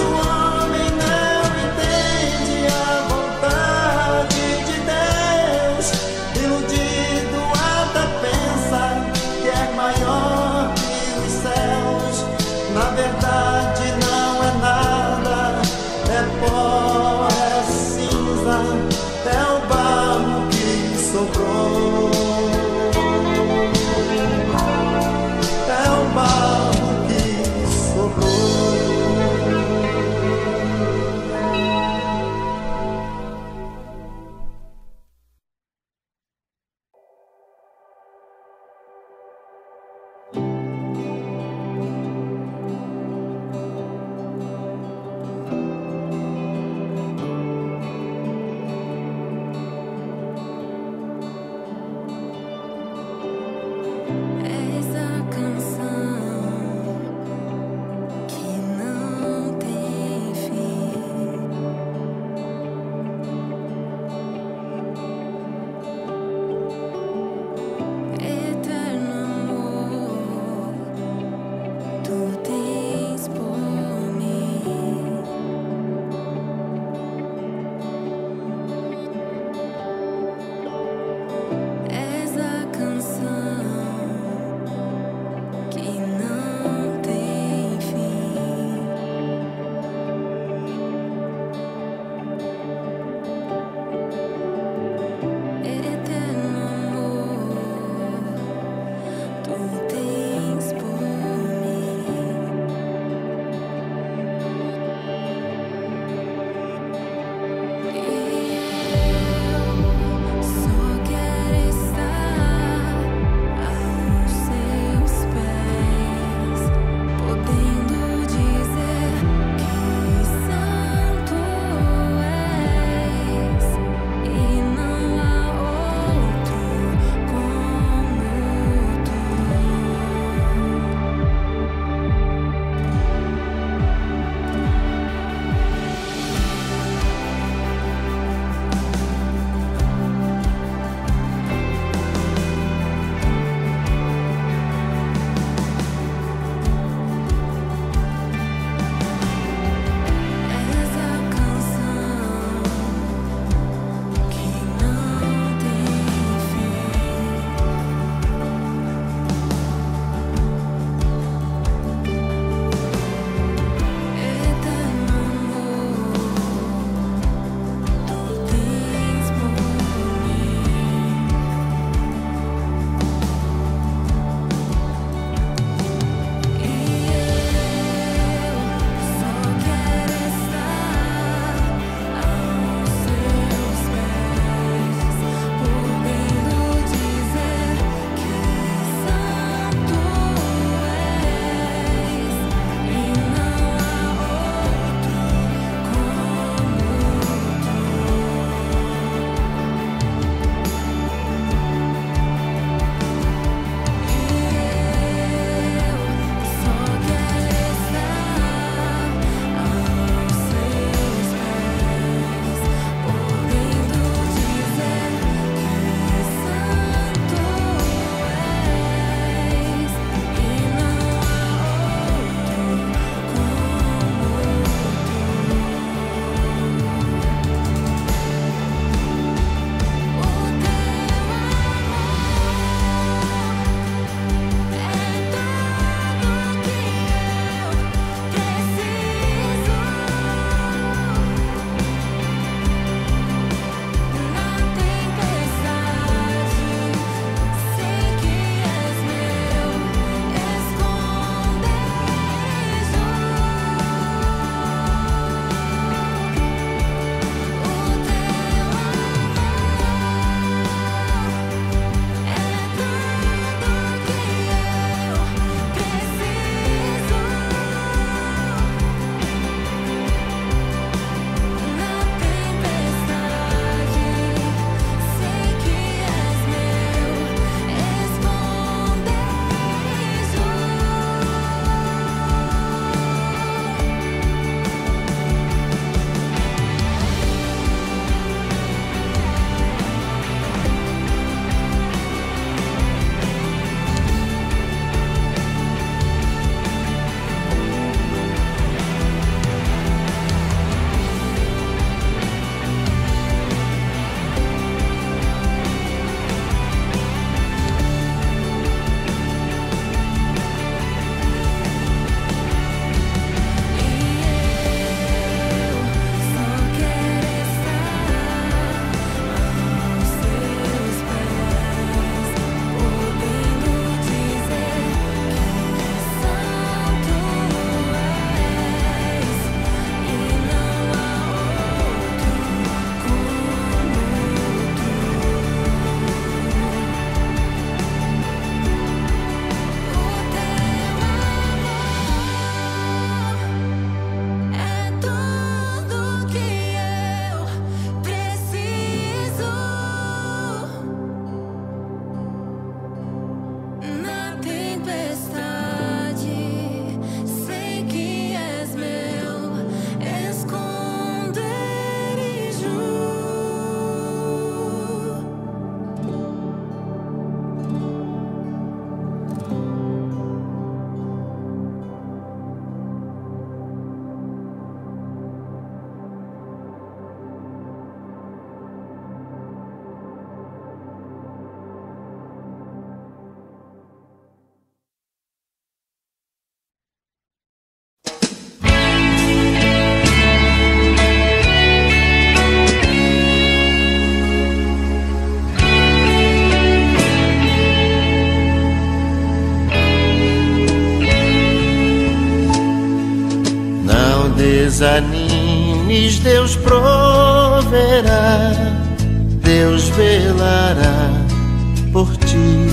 desanines, Deus proverá, Deus velará por ti.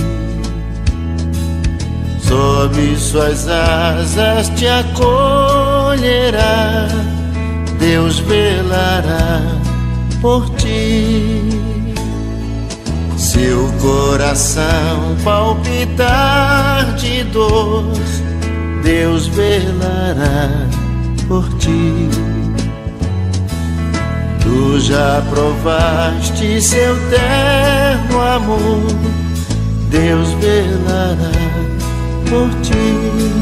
Sob suas asas te acolherá, Deus velará por ti. Se o coração palpitar de dor, Deus velará por ti. Tu já provaste seu terno amor, Deus velará por ti.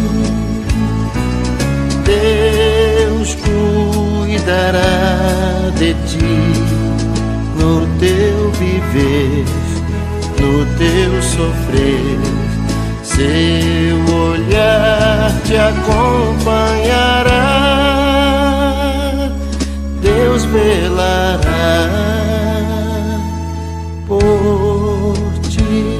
Deus cuidará de ti no teu viver, no teu sofrer. Seu olhar te acompanhará, Deus velará por ti.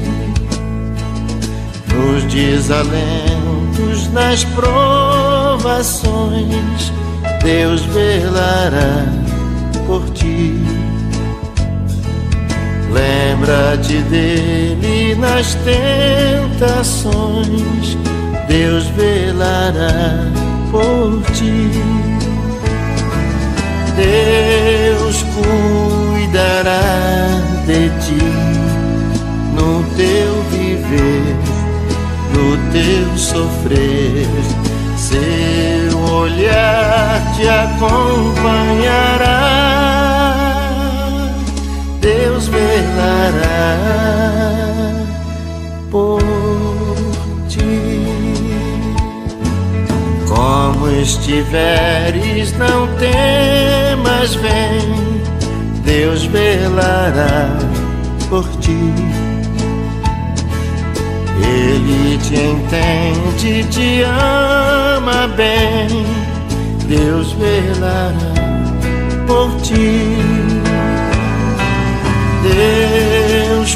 Nos desalentos, nas provações, Deus velará por ti. Lembra-te dele nas tentações, Deus velará por ti. Deus cuidará de ti no teu viver, no teu sofrer. Seu olhar te acompanhará, Deus velará por ti. Como estiveres, não temas, vem, Deus velará por ti. Ele te entende, te ama bem, Deus velará por ti. Deus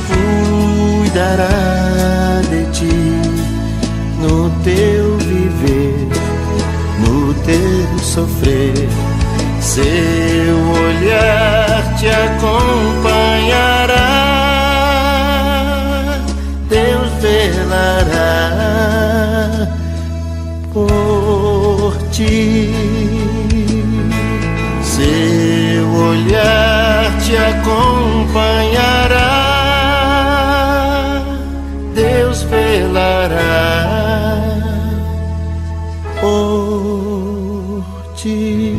cuidará de ti no teu viver, no teu sofrer. Seu olhar te acompanhará, Deus velará por ti. Seu olhar te acompanhará, Deus velará por ti.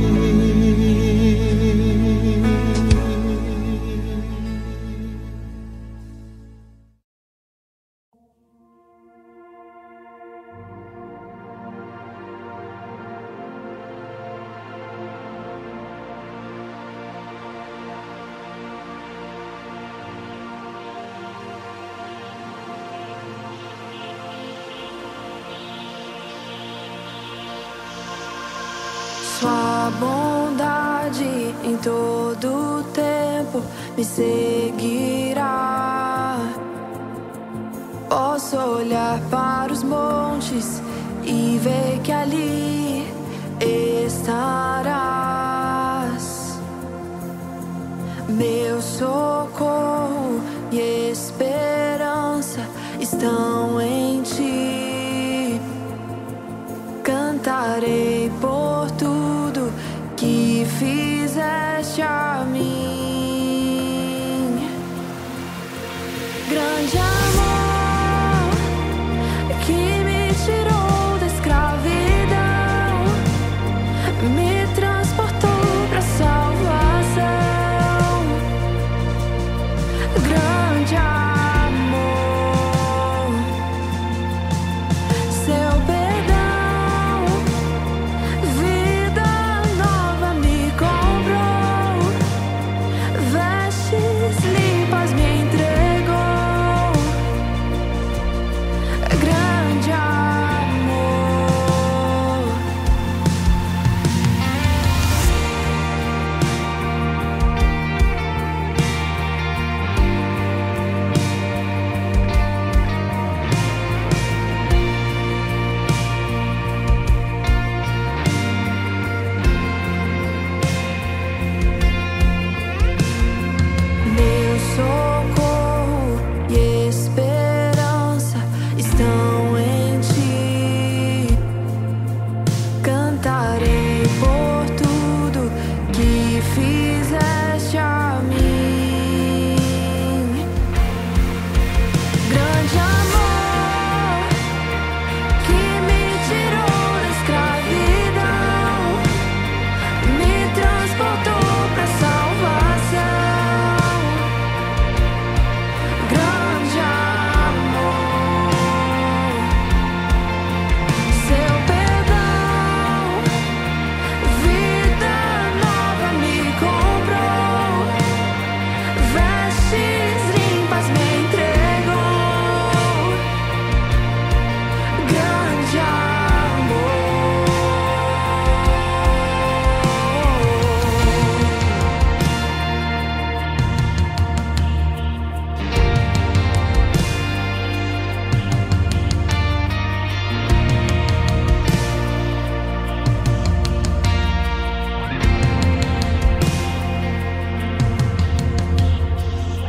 Sua bondade em todo tempo me seguirá. Posso olhar para os montes e ver que ali estarás. Meu socorro e esperança estão em ti. Cantarei por tudo que fizeste a mim. Grande amor que me tirou da escravidão, me transportou pra salvação. Grande amor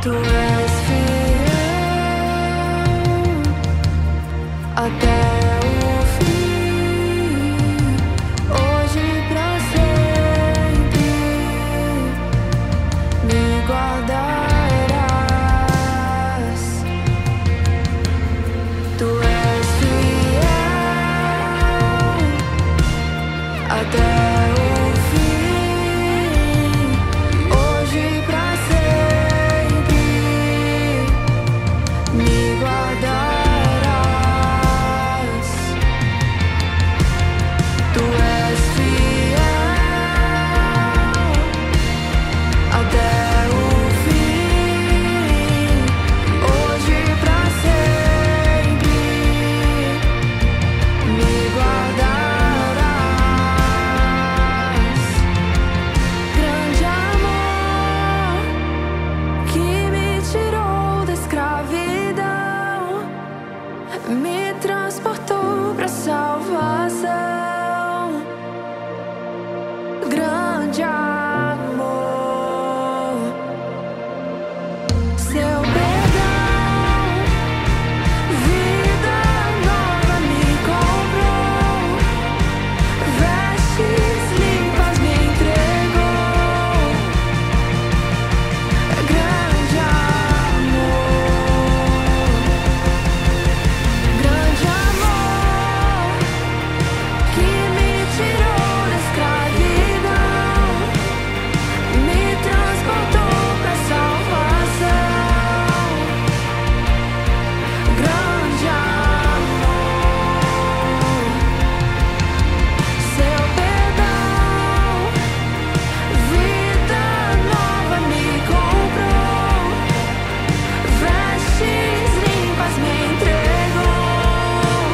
Tu és fiel até o fim, hoje e pra sempre me guardarás. Tu és fiel até o fim, hoje e pra sempre me guardarás. Tu és fiel até o fim, hoje e pra sempre me guardarás. Grande amor que me tirou da escravidão, me transportou pra salvação. Grande amor, seu perdão, vida nova me comprou, vestes limpas me entregou. Grande amor, grande amor que me tirou da escravidão, me transportou pra salvação. Grande amor, seu perdão, vida nova me comprou, vestes limpas me entregou.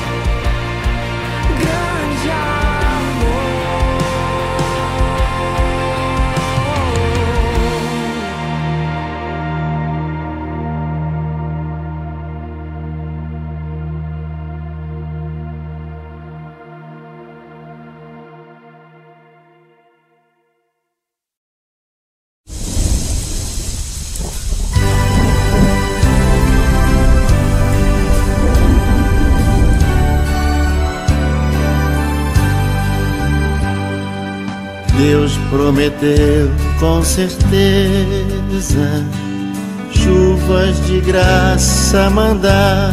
Grande amor. Deus prometeu com certeza chuvas de graça mandar.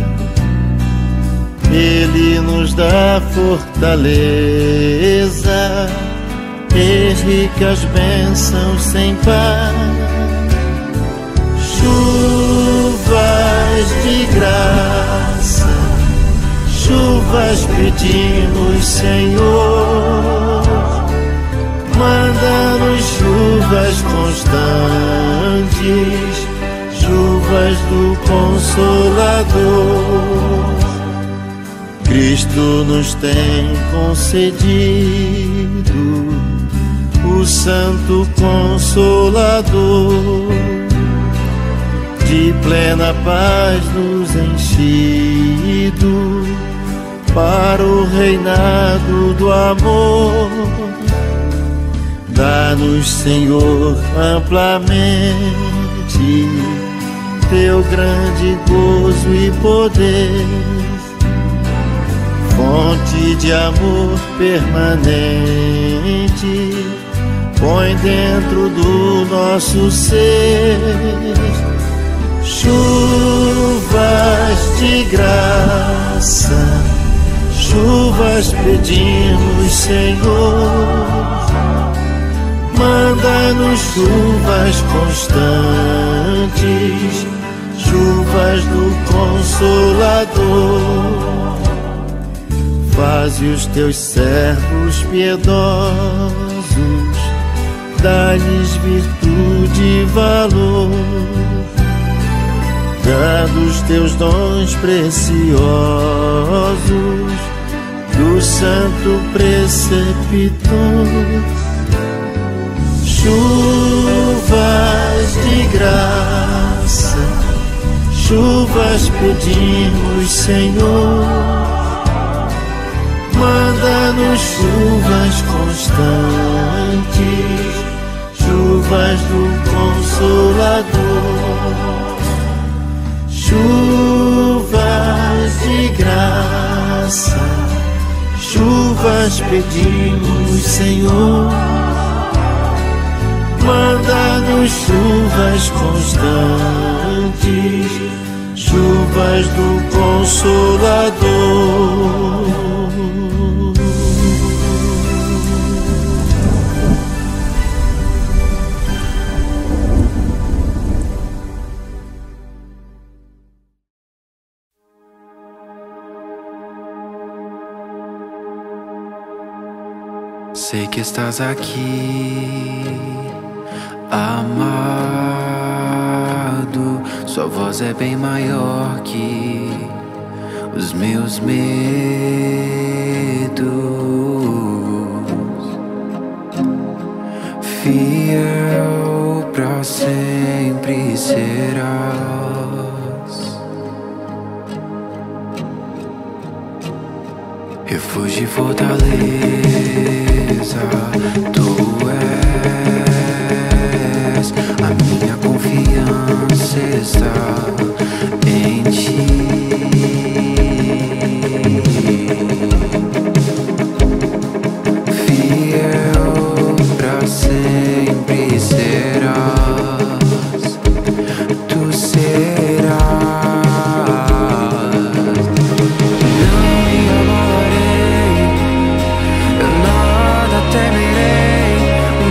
Ele nos dá fortaleza e ricas bênçãos sem par. Chuvas de graça, chuvas pedimos, Senhor. Manda-nos chuvas constantes, chuvas do Consolador. Cristo nos tem concedido o Santo Consolador, de plena paz nos enchido para o reinado do amor. Dá-nos, Senhor, amplamente teu grande gozo e poder, fonte de amor permanente, põe dentro do nosso ser chuvas de graça, chuvas pedimos, Senhor. Manda-nos chuvas constantes, chuvas do Consolador. Faze os teus servos piedosos, dá-lhes virtude e valor, dando os teus dons preciosos do santo preceptor. Chuvas de graça, chuvas pedimos, Senhor. Manda-nos chuvas constantes, chuvas do Consolador. passar. Chuvas pedimos, Senhor, manda-nos chuvas constantes, chuvas do Consolador. Sei que estás aqui, amado. Sua voz é bem maior que os meus medos. Fiel pra sempre serás, refúgio e fortaleza. Tu és, a minha confiança está em ti. Fiel pra sempre serás, tu serás. Não me abalarei, eu nada temerei.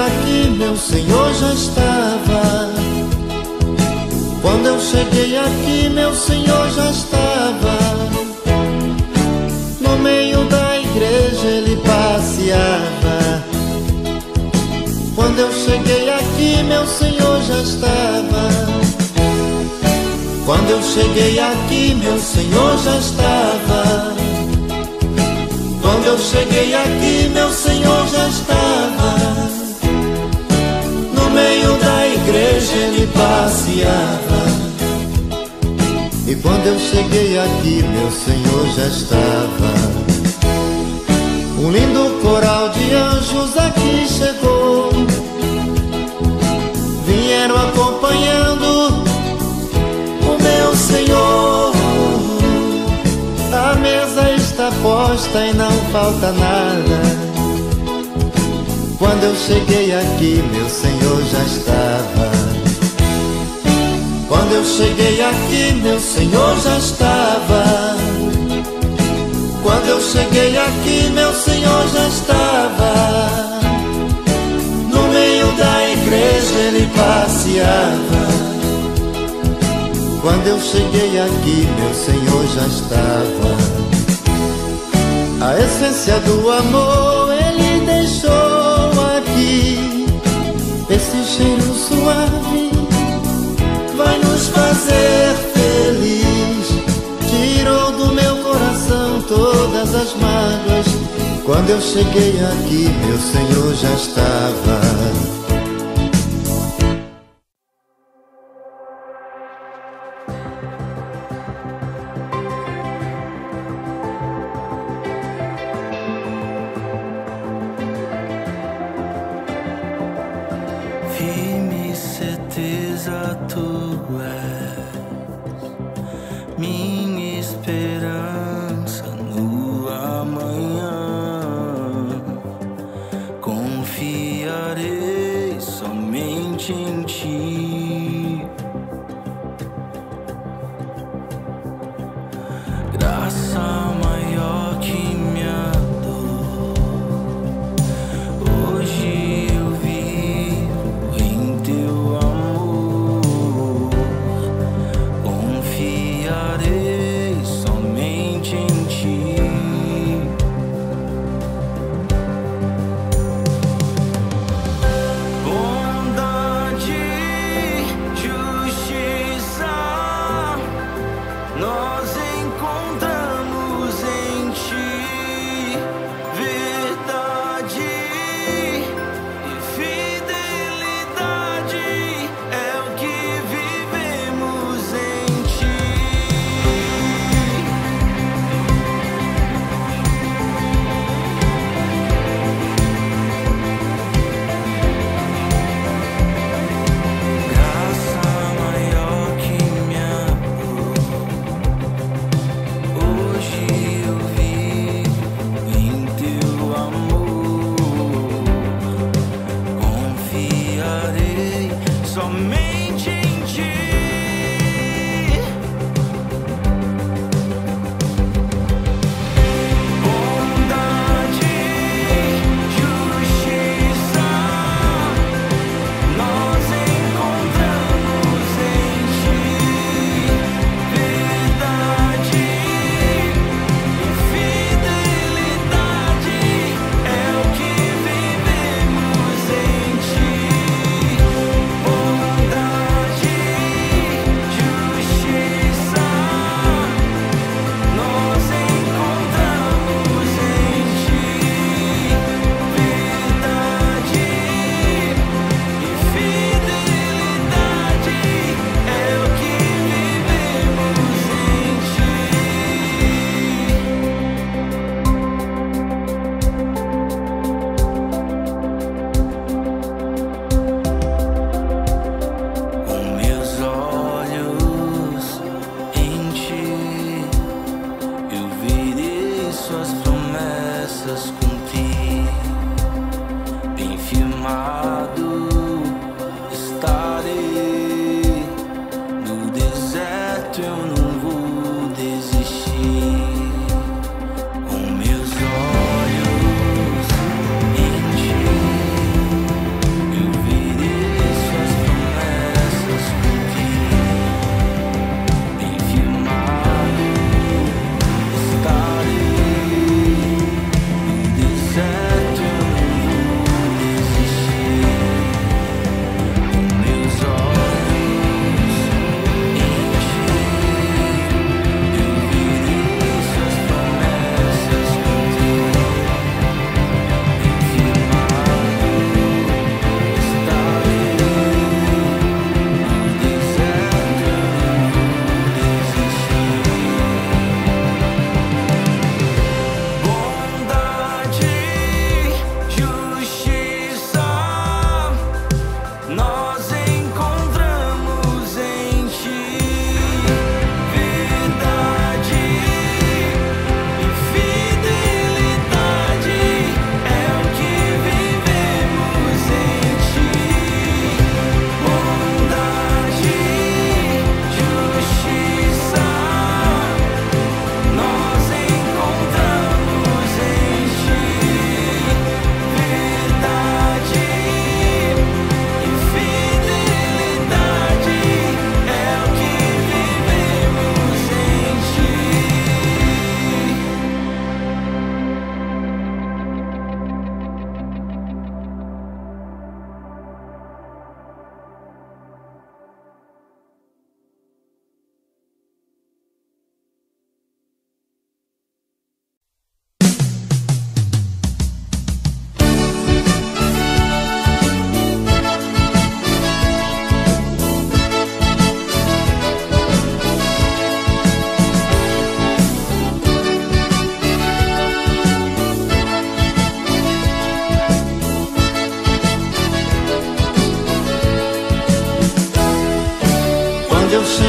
aqui, meu Senhor já estava. Quando eu cheguei aqui, meu Senhor já estava. No meio da igreja ele passeava. Quando eu cheguei aqui, meu Senhor já estava. Quando eu cheguei aqui, meu Senhor já estava. Quando eu cheguei aqui, meu Senhor já estava. No meio da igreja ele passeava. E quando eu cheguei aqui, meu Senhor já estava. Um lindo coral de anjos aqui chegou. Vieram acompanhando o meu Senhor. A mesa está posta e não falta nada. Quando eu cheguei aqui, meu Senhor já estava. Quando eu cheguei aqui, meu Senhor já estava. Quando eu cheguei aqui, meu Senhor já estava. No meio da igreja ele passeava. Quando eu cheguei aqui, meu Senhor já estava. A essência do amor ele deixou aqui. Esse cheiro suave vai nos fazer feliz. Tirou do meu coração todas as mágoas. Quando eu cheguei aqui, meu Senhor já estava.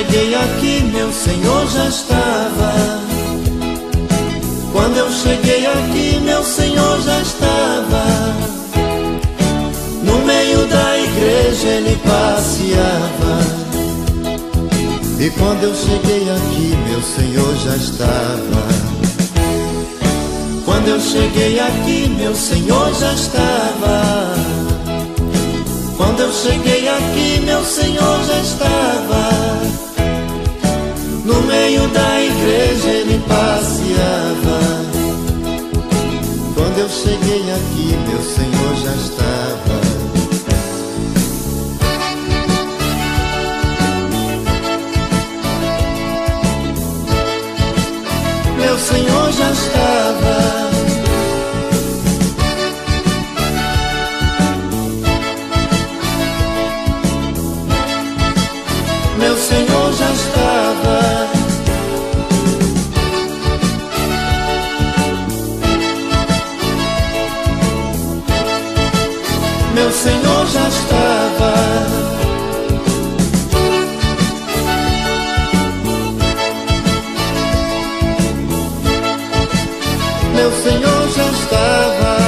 cheguei aqui, meu Senhor já estava. Quando eu cheguei aqui, meu Senhor já estava. No meio da igreja ele passeava. E quando eu cheguei aqui, meu Senhor já estava. Quando eu cheguei aqui, meu Senhor já estava. Quando eu cheguei aqui, meu Senhor já estava. No meio da igreja ele passeava. Quando eu cheguei aqui, meu Senhor já estava. Meu Senhor já estava. Meu Senhor já estava. Meu Senhor já estava. Meu Senhor já estava.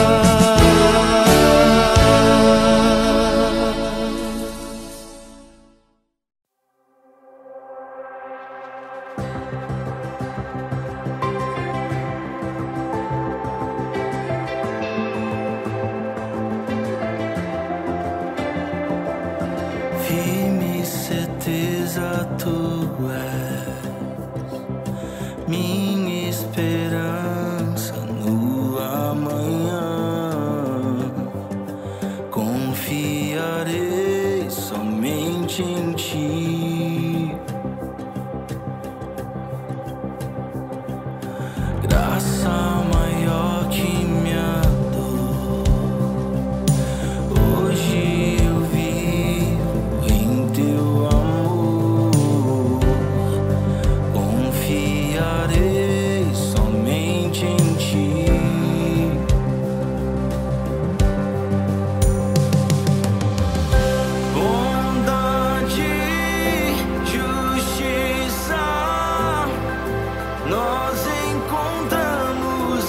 Firme certeza tu és minha esperança no amanhã. Confiarei somente em ti. Graça maior que minha dor. Hoje eu vivo em teu amor. Confiarei somente em ti. Bondade, justiça, nós encontramos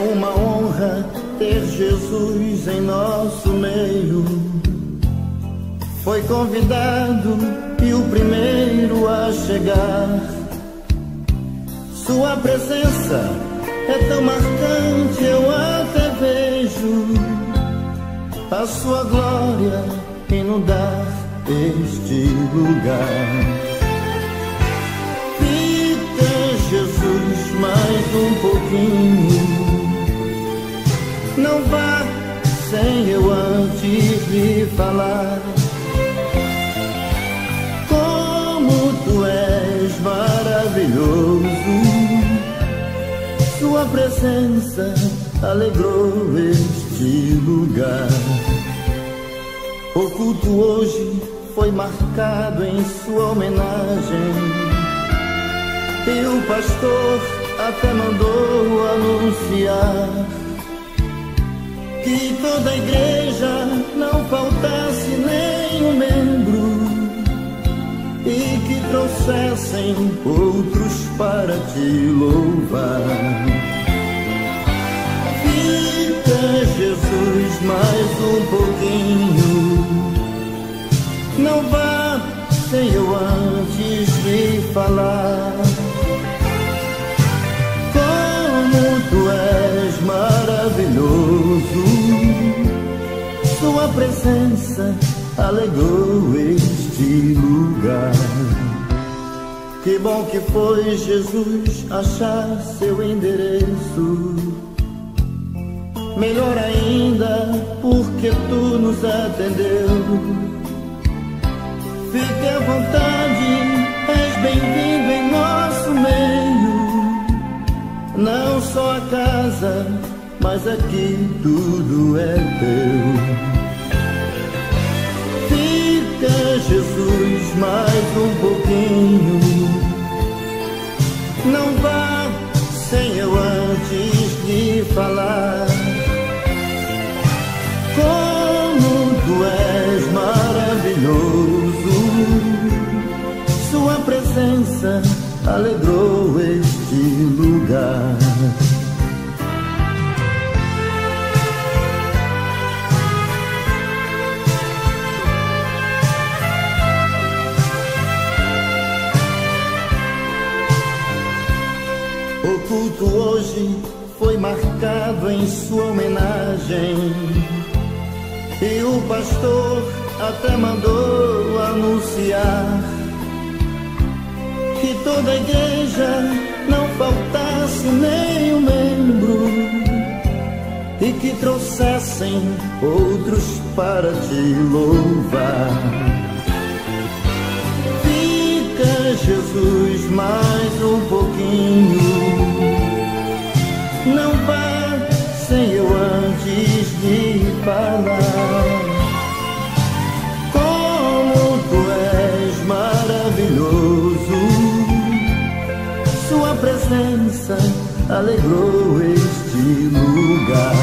uma honra ter Jesus em nosso meio. Foi convidado e o primeiro a chegar. Sua presença é tão marcante, eu até vejo a sua glória inundar este lugar. Fica, Jesus, mais um pouquinho. Não vá sem eu antes lhe falar como tu és maravilhoso. Sua presença alegrou este lugar. O culto hoje foi marcado em sua homenagem, e o pastor até mandou anunciar que toda a igreja não faltasse nenhum membro e que trouxessem outros para te louvar. Fica, Jesus, mais um pouquinho. Não vá sem eu antes lhe falar como tu és maravilhoso. Sua presença alegrou este lugar. Que bom que foi, Jesus, achar seu endereço. Melhor ainda, porque tu nos atendeu. Fique à vontade, és bem-vindo em nosso meio. Não só a casa, mas aqui tudo é teu. Fica, Jesus, mais um pouquinho. Não vá sem eu antes lhe falar como tu és maravilhoso. Sua presença alegrou este lugar. O culto hoje foi marcado em sua homenagem, e o pastor até mandou anunciar que toda a igreja não faltasse nenhum membro e que trouxessem outros para te louvar. Fica, Jesus, mais um pouquinho. Não vá sem eu antes lhe falar como tu és maravilhoso. Sua presença alegrou este lugar.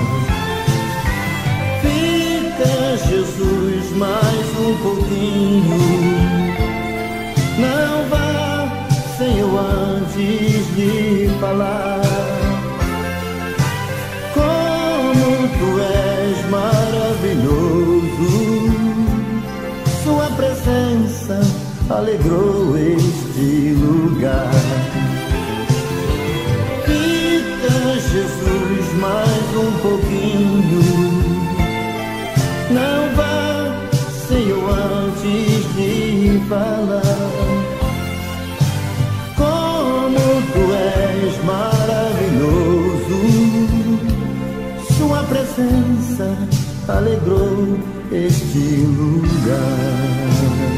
Fica, Jesus, mais um pouquinho. Não vá sem eu antes lhe falar como tu és maravilhoso. Sua presença alegrou este lugar. Fica, Jesus, mais um pouquinho. Não vá sem eu antes lhe falar como tu és maravilhoso. Sua presença alegrou este lugar.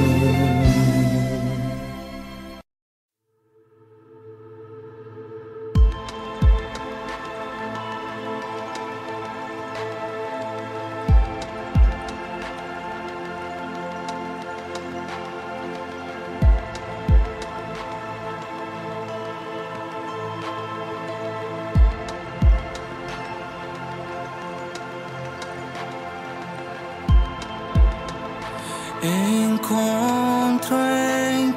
Encontro em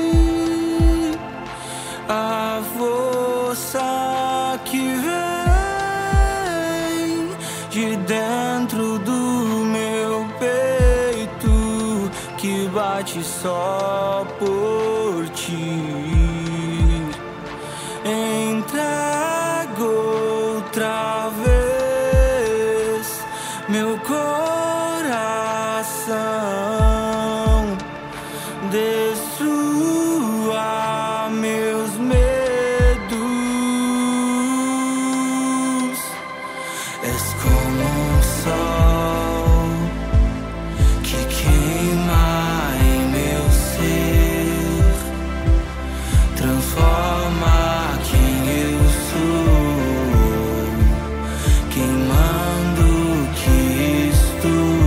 ti a força que vem de dentro do meu peito que bate só por ti. Entrego outra vez meu coração, destrua meus medos. És como um sol que queima em meu ser, transforma quem eu sou, queimando o que estou.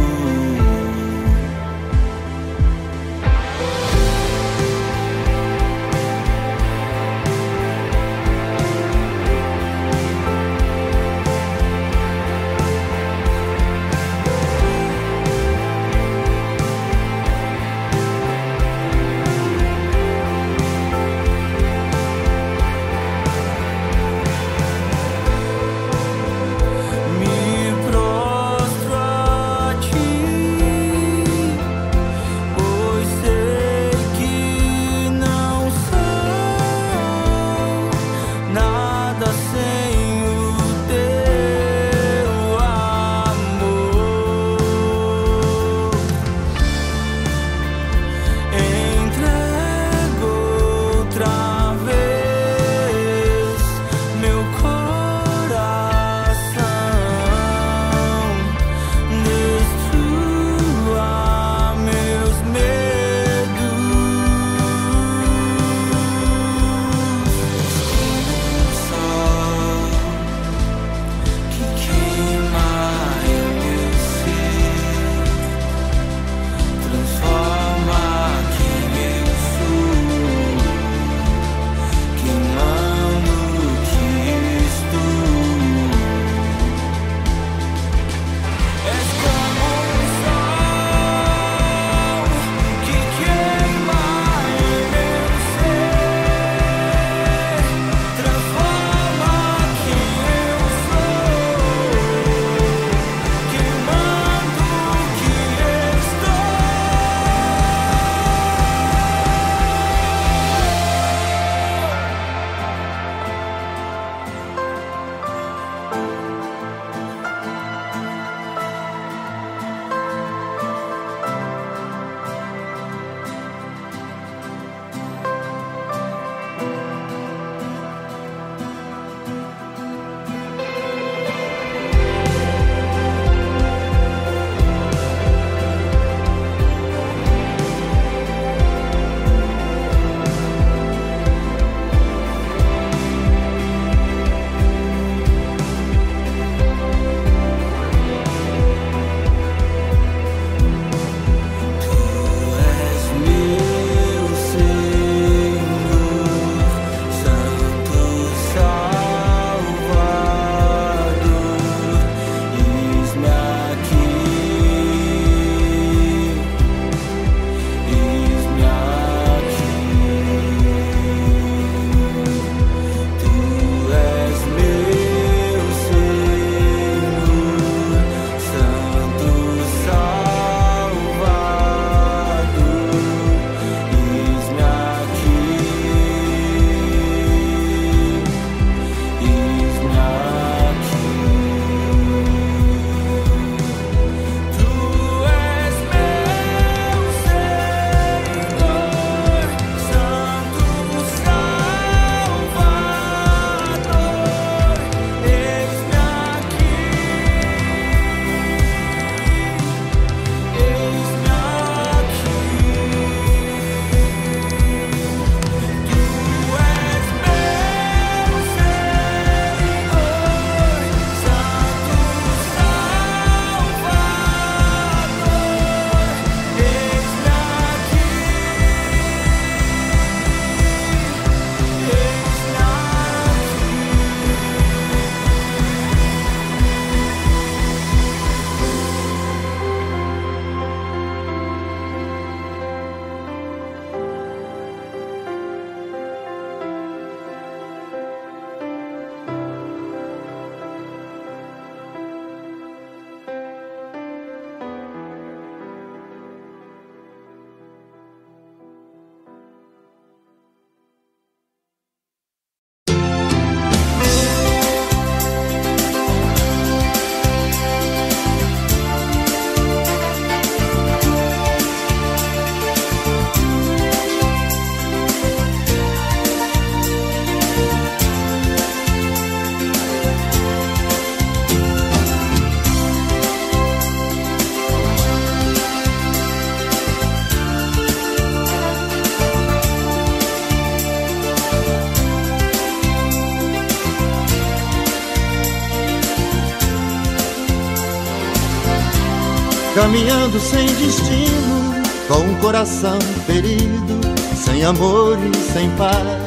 caminhando sem destino, com um coração ferido, sem amor e sem paz.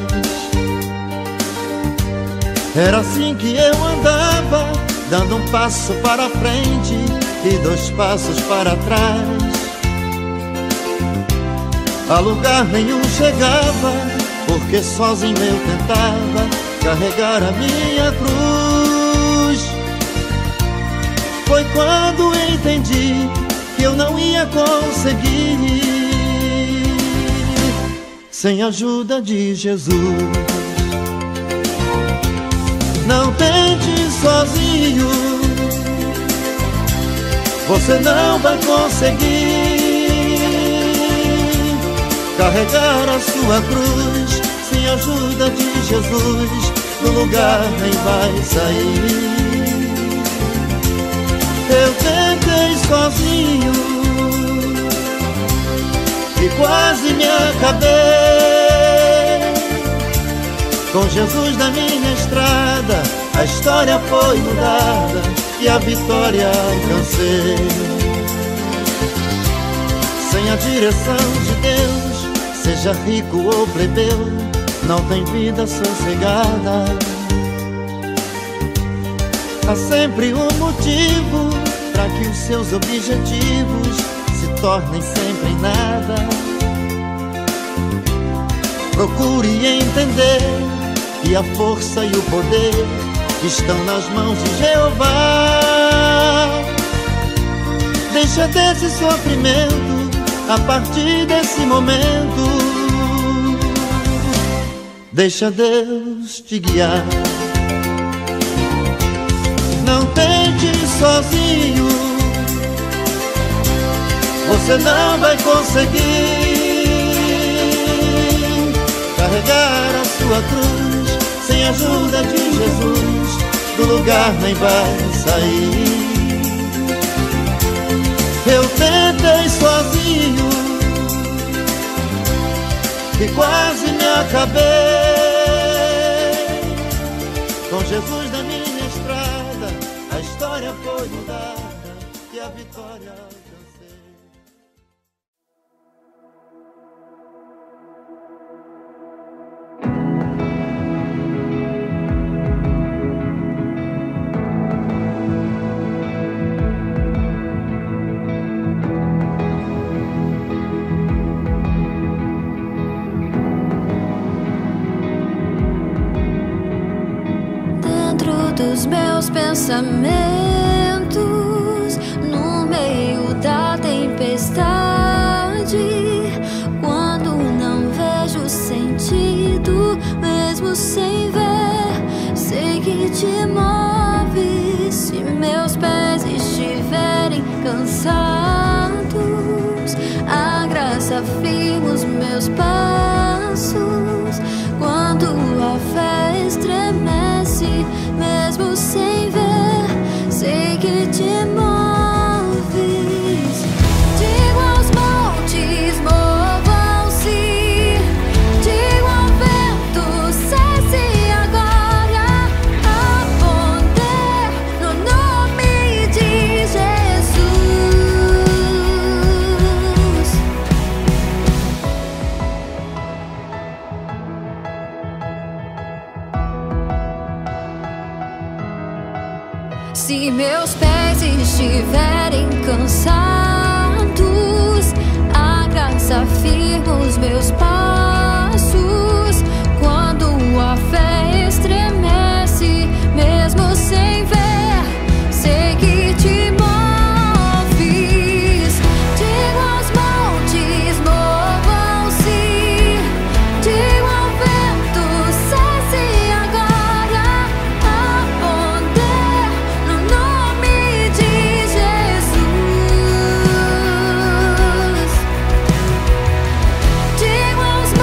Era assim que eu andava, dando um passo para frente e dois passos para trás. A lugar nenhum chegava, porque sozinho eu tentava carregar a minha cruz. Foi quando entendi que eu não ia conseguir sem a ajuda de Jesus. Não tente sozinho, você não vai conseguir carregar a sua cruz. Sem a ajuda de Jesus, do lugar nem vai sair. Eu tentei sozinho e quase me acabei. Com Jesus na minha estrada, a história foi mudada e a vitória alcancei. Sem a direção de Deus, seja rico ou plebeu, não tem vida sossegada. Há sempre um motivo para que os seus objetivos se tornem sempre em nada. Procure entender que a força e o poder estão nas mãos de Jeová. Deixa desse sofrimento, a partir desse momento, deixa Deus te guiar. Não tente sozinho, você não vai conseguir carregar a sua cruz. Sem a ajuda de Jesus, do lugar nem vai sair. Eu tentei sozinho e quase me acabei. Com Jesus na minha estrada, a história foi mudada e a vitória alcancei. Dos meus pensamentos, no meio da tempestade, quando não vejo sentido, mesmo sem ver, sei que te move. Se meus pés estiverem cansados, a graça firma os meus passos. Quando a fé estremece, mesmo sem ver, sei que te moves. Digo aos montes, movam-se. Digo ao vento, cesse agora. Há poder no nome de Jesus. Se meus pés estiverem cansados, a graça firma os meus passos. Quando a fé estremece, mesmo sem ver, sei que te moves. Digo aos montes, movam-se. Digo ao vento, cesse agora. Há poder no nome de Jesus. Digo aos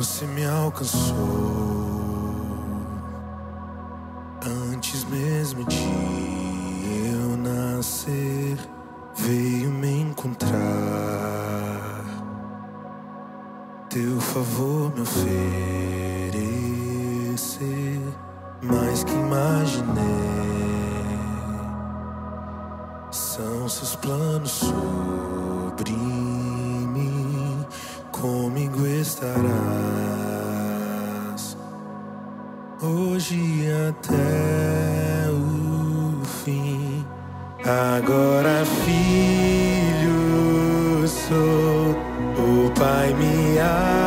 Você me alcançou antes mesmo de eu nascer. Veio me encontrar, teu favor me oferecer, mais que imaginei. São seus planos sobre mim, comigo estarás, hoje e até o fim. Agora filho sou, o Pai me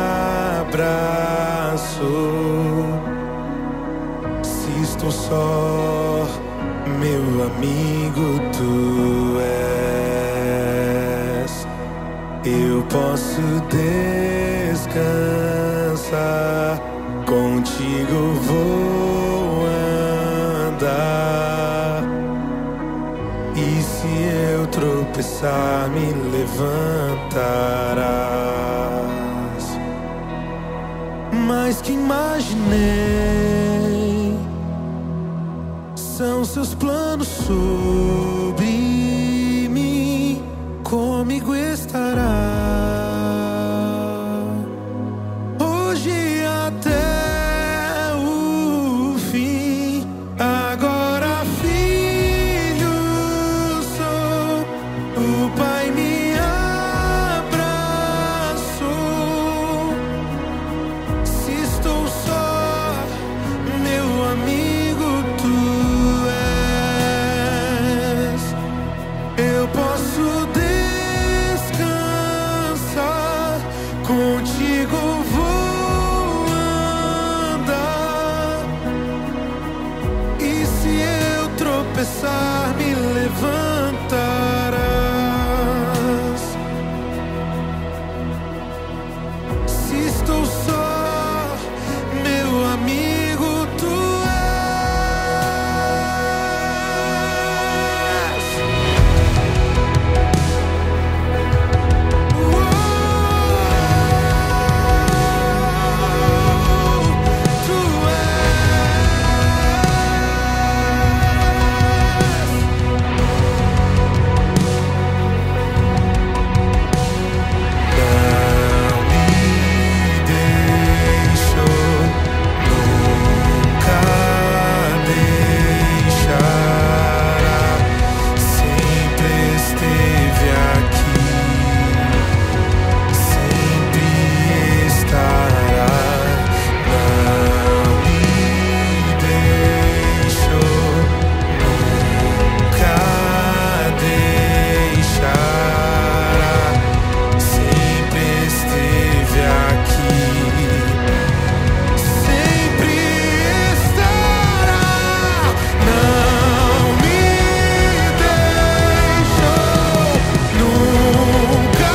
abraçou. Se estou só, meu amigo tu és. Eu posso descansar, contigo vou andar. E se eu tropeçar, me levantarás. Mais que imaginei, são seus planos sobre mim, comigo estará, hoje e até o fim. Agora filho sou, o Pai me abraçou. Se estou só, meu amigo tu és. Eu posso descansar, contigo vou andar. E se eu tropeçar, me levantarás. Se estou só, meu amigo tu és. Uou, tu não me deixou, nunca deixará, sempre esteve aqui, sempre estará. Não me deixou, nunca deixará, sempre esteve aqui, sempre estará. Não me deixou, nunca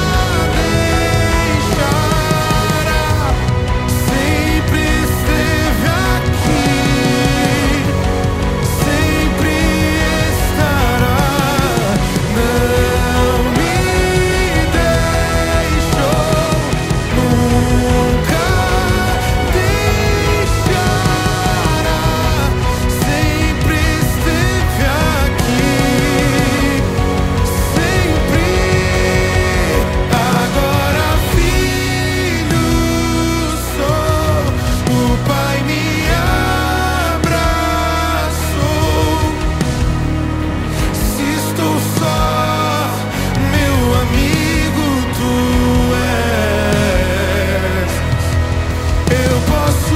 deixará, sempre esteve aqui, sempre estará. Não me deixou, nunca deixará, sempre esteve aqui, sempre. Agora filho sou, o Pai me abraçou. Se estou só, meu amigo tu és. Eu posso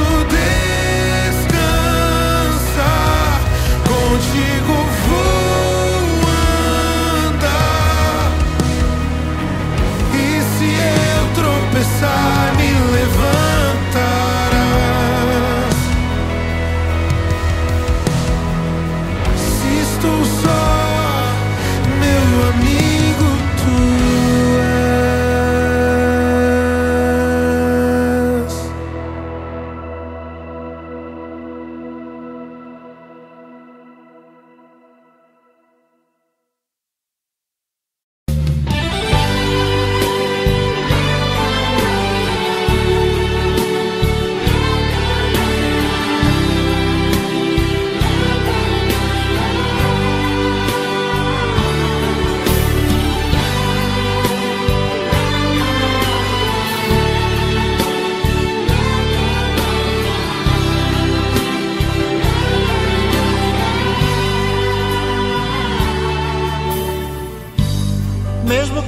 descansar, contigo vou andar. E se eu tropeçar, me levantarás. Se estou só, meu amigo tu és.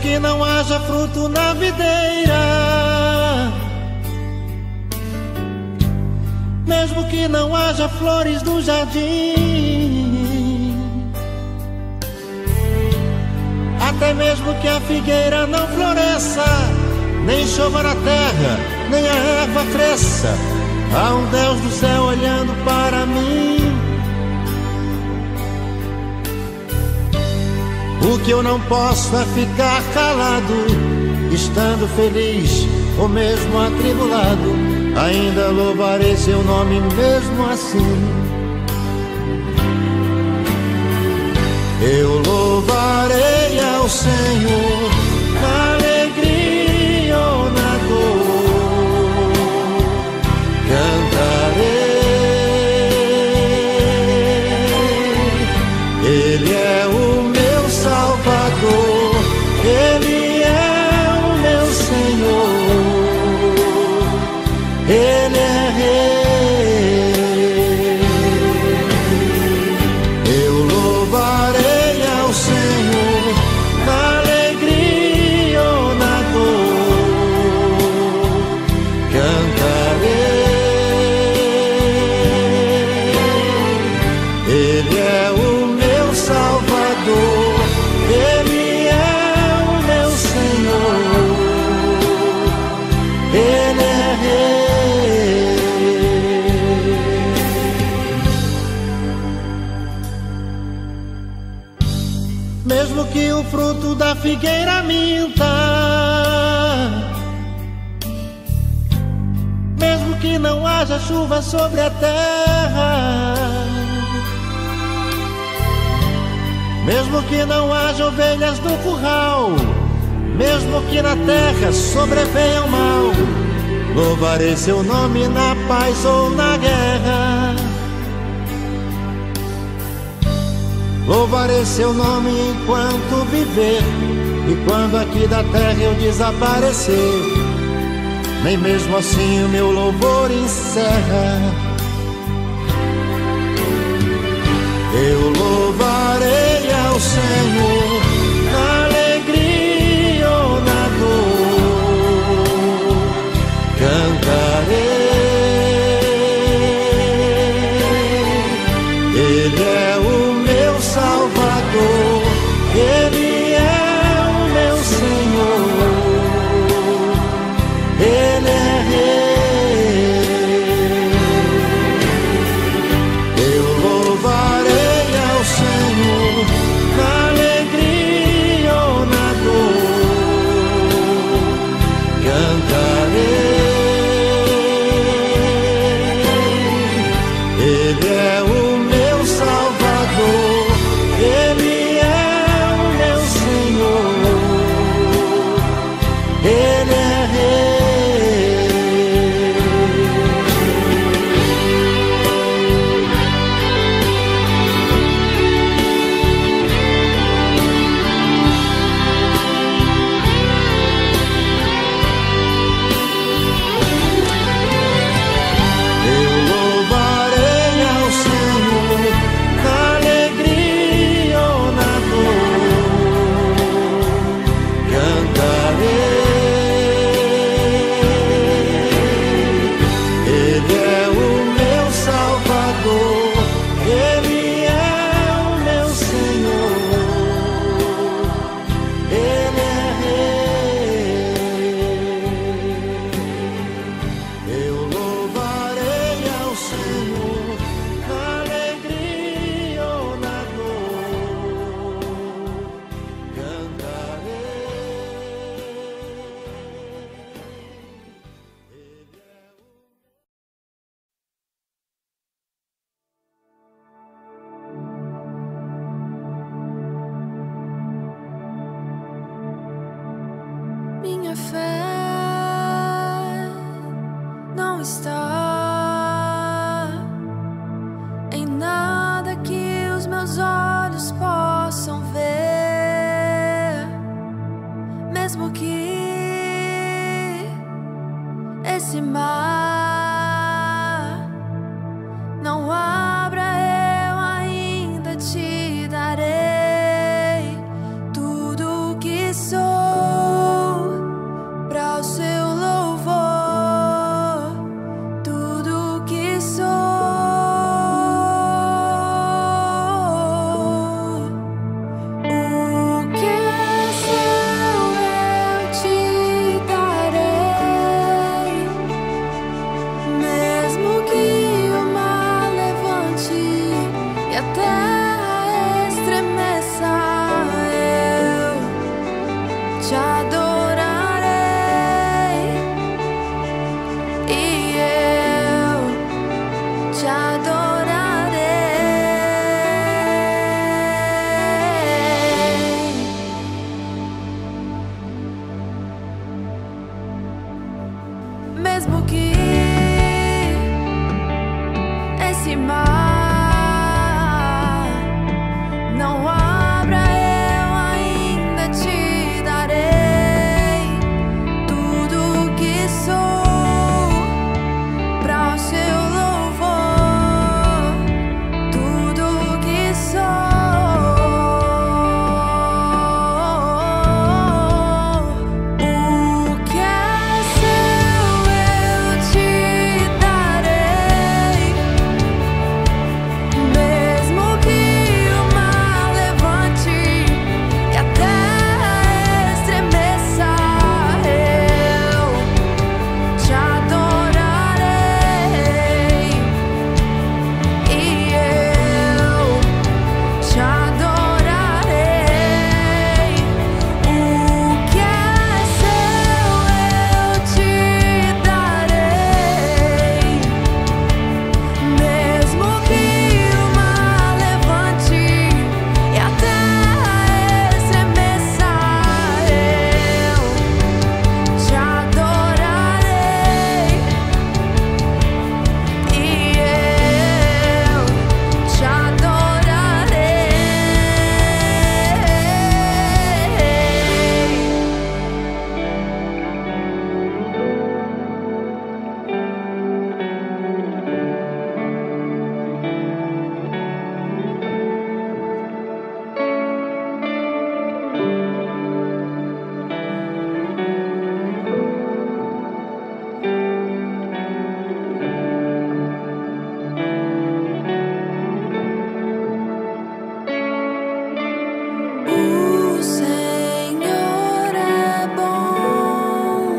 que não haja fruto na videira, mesmo que não haja flores no jardim, até mesmo que a figueira não floresça, nem chova na terra, nem a erva cresça, há um Deus do céu olhando para mim. O que eu não posso é ficar calado, estando feliz ou mesmo atribulado, ainda louvarei seu nome mesmo assim. Eu louvarei ao Senhor na alegria ou na dor, cantarei. Ele é o meu Salvador, Ele é o meu Senhor, Ele é Rei. Eu louvarei ao Senhor na alegria ou na dor, cantarei. Ele é o meu Salvador, Ele é o meu Senhor, Ele é Rei. Mesmo que o fruto da figueira minta, mesmo que não haja chuva sobre a terra, mesmo que não haja ovelhas no curral, mesmo que na terra sobrevenha o mal, louvarei seu nome na paz ou na guerra. Louvarei seu nome enquanto viver, e quando aqui da terra eu desaparecer, nem mesmo assim o meu louvor encerra. Eu louvarei ao Senhor na alegria ou na dor, cantarei. Ele é o meu Salvador, Ele é o meu Senhor, Ele é Rei. Eu louvarei ao Senhor na alegria ou na dor, cantarei. Ele é o meu Salvador, terra estremeça, eu te adorarei e eu te adorarei. Mesmo que esse mar não abra, eu ainda te darei tudo que sou pra o seu louvor, tudo que sou. O que é seu eu te darei, mesmo que o mar levante e a terra estremeça, eu te adorarei e eu te adorarei. O que é seu eu te darei, mesmo que o mar levante e a terra estremeça, eu te adorarei e eu te adorarei. O Senhor é bom,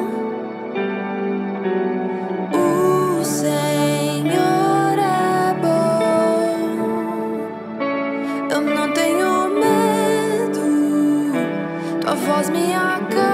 o Senhor é bom. Eu não tenho medo, tua voz me acalma.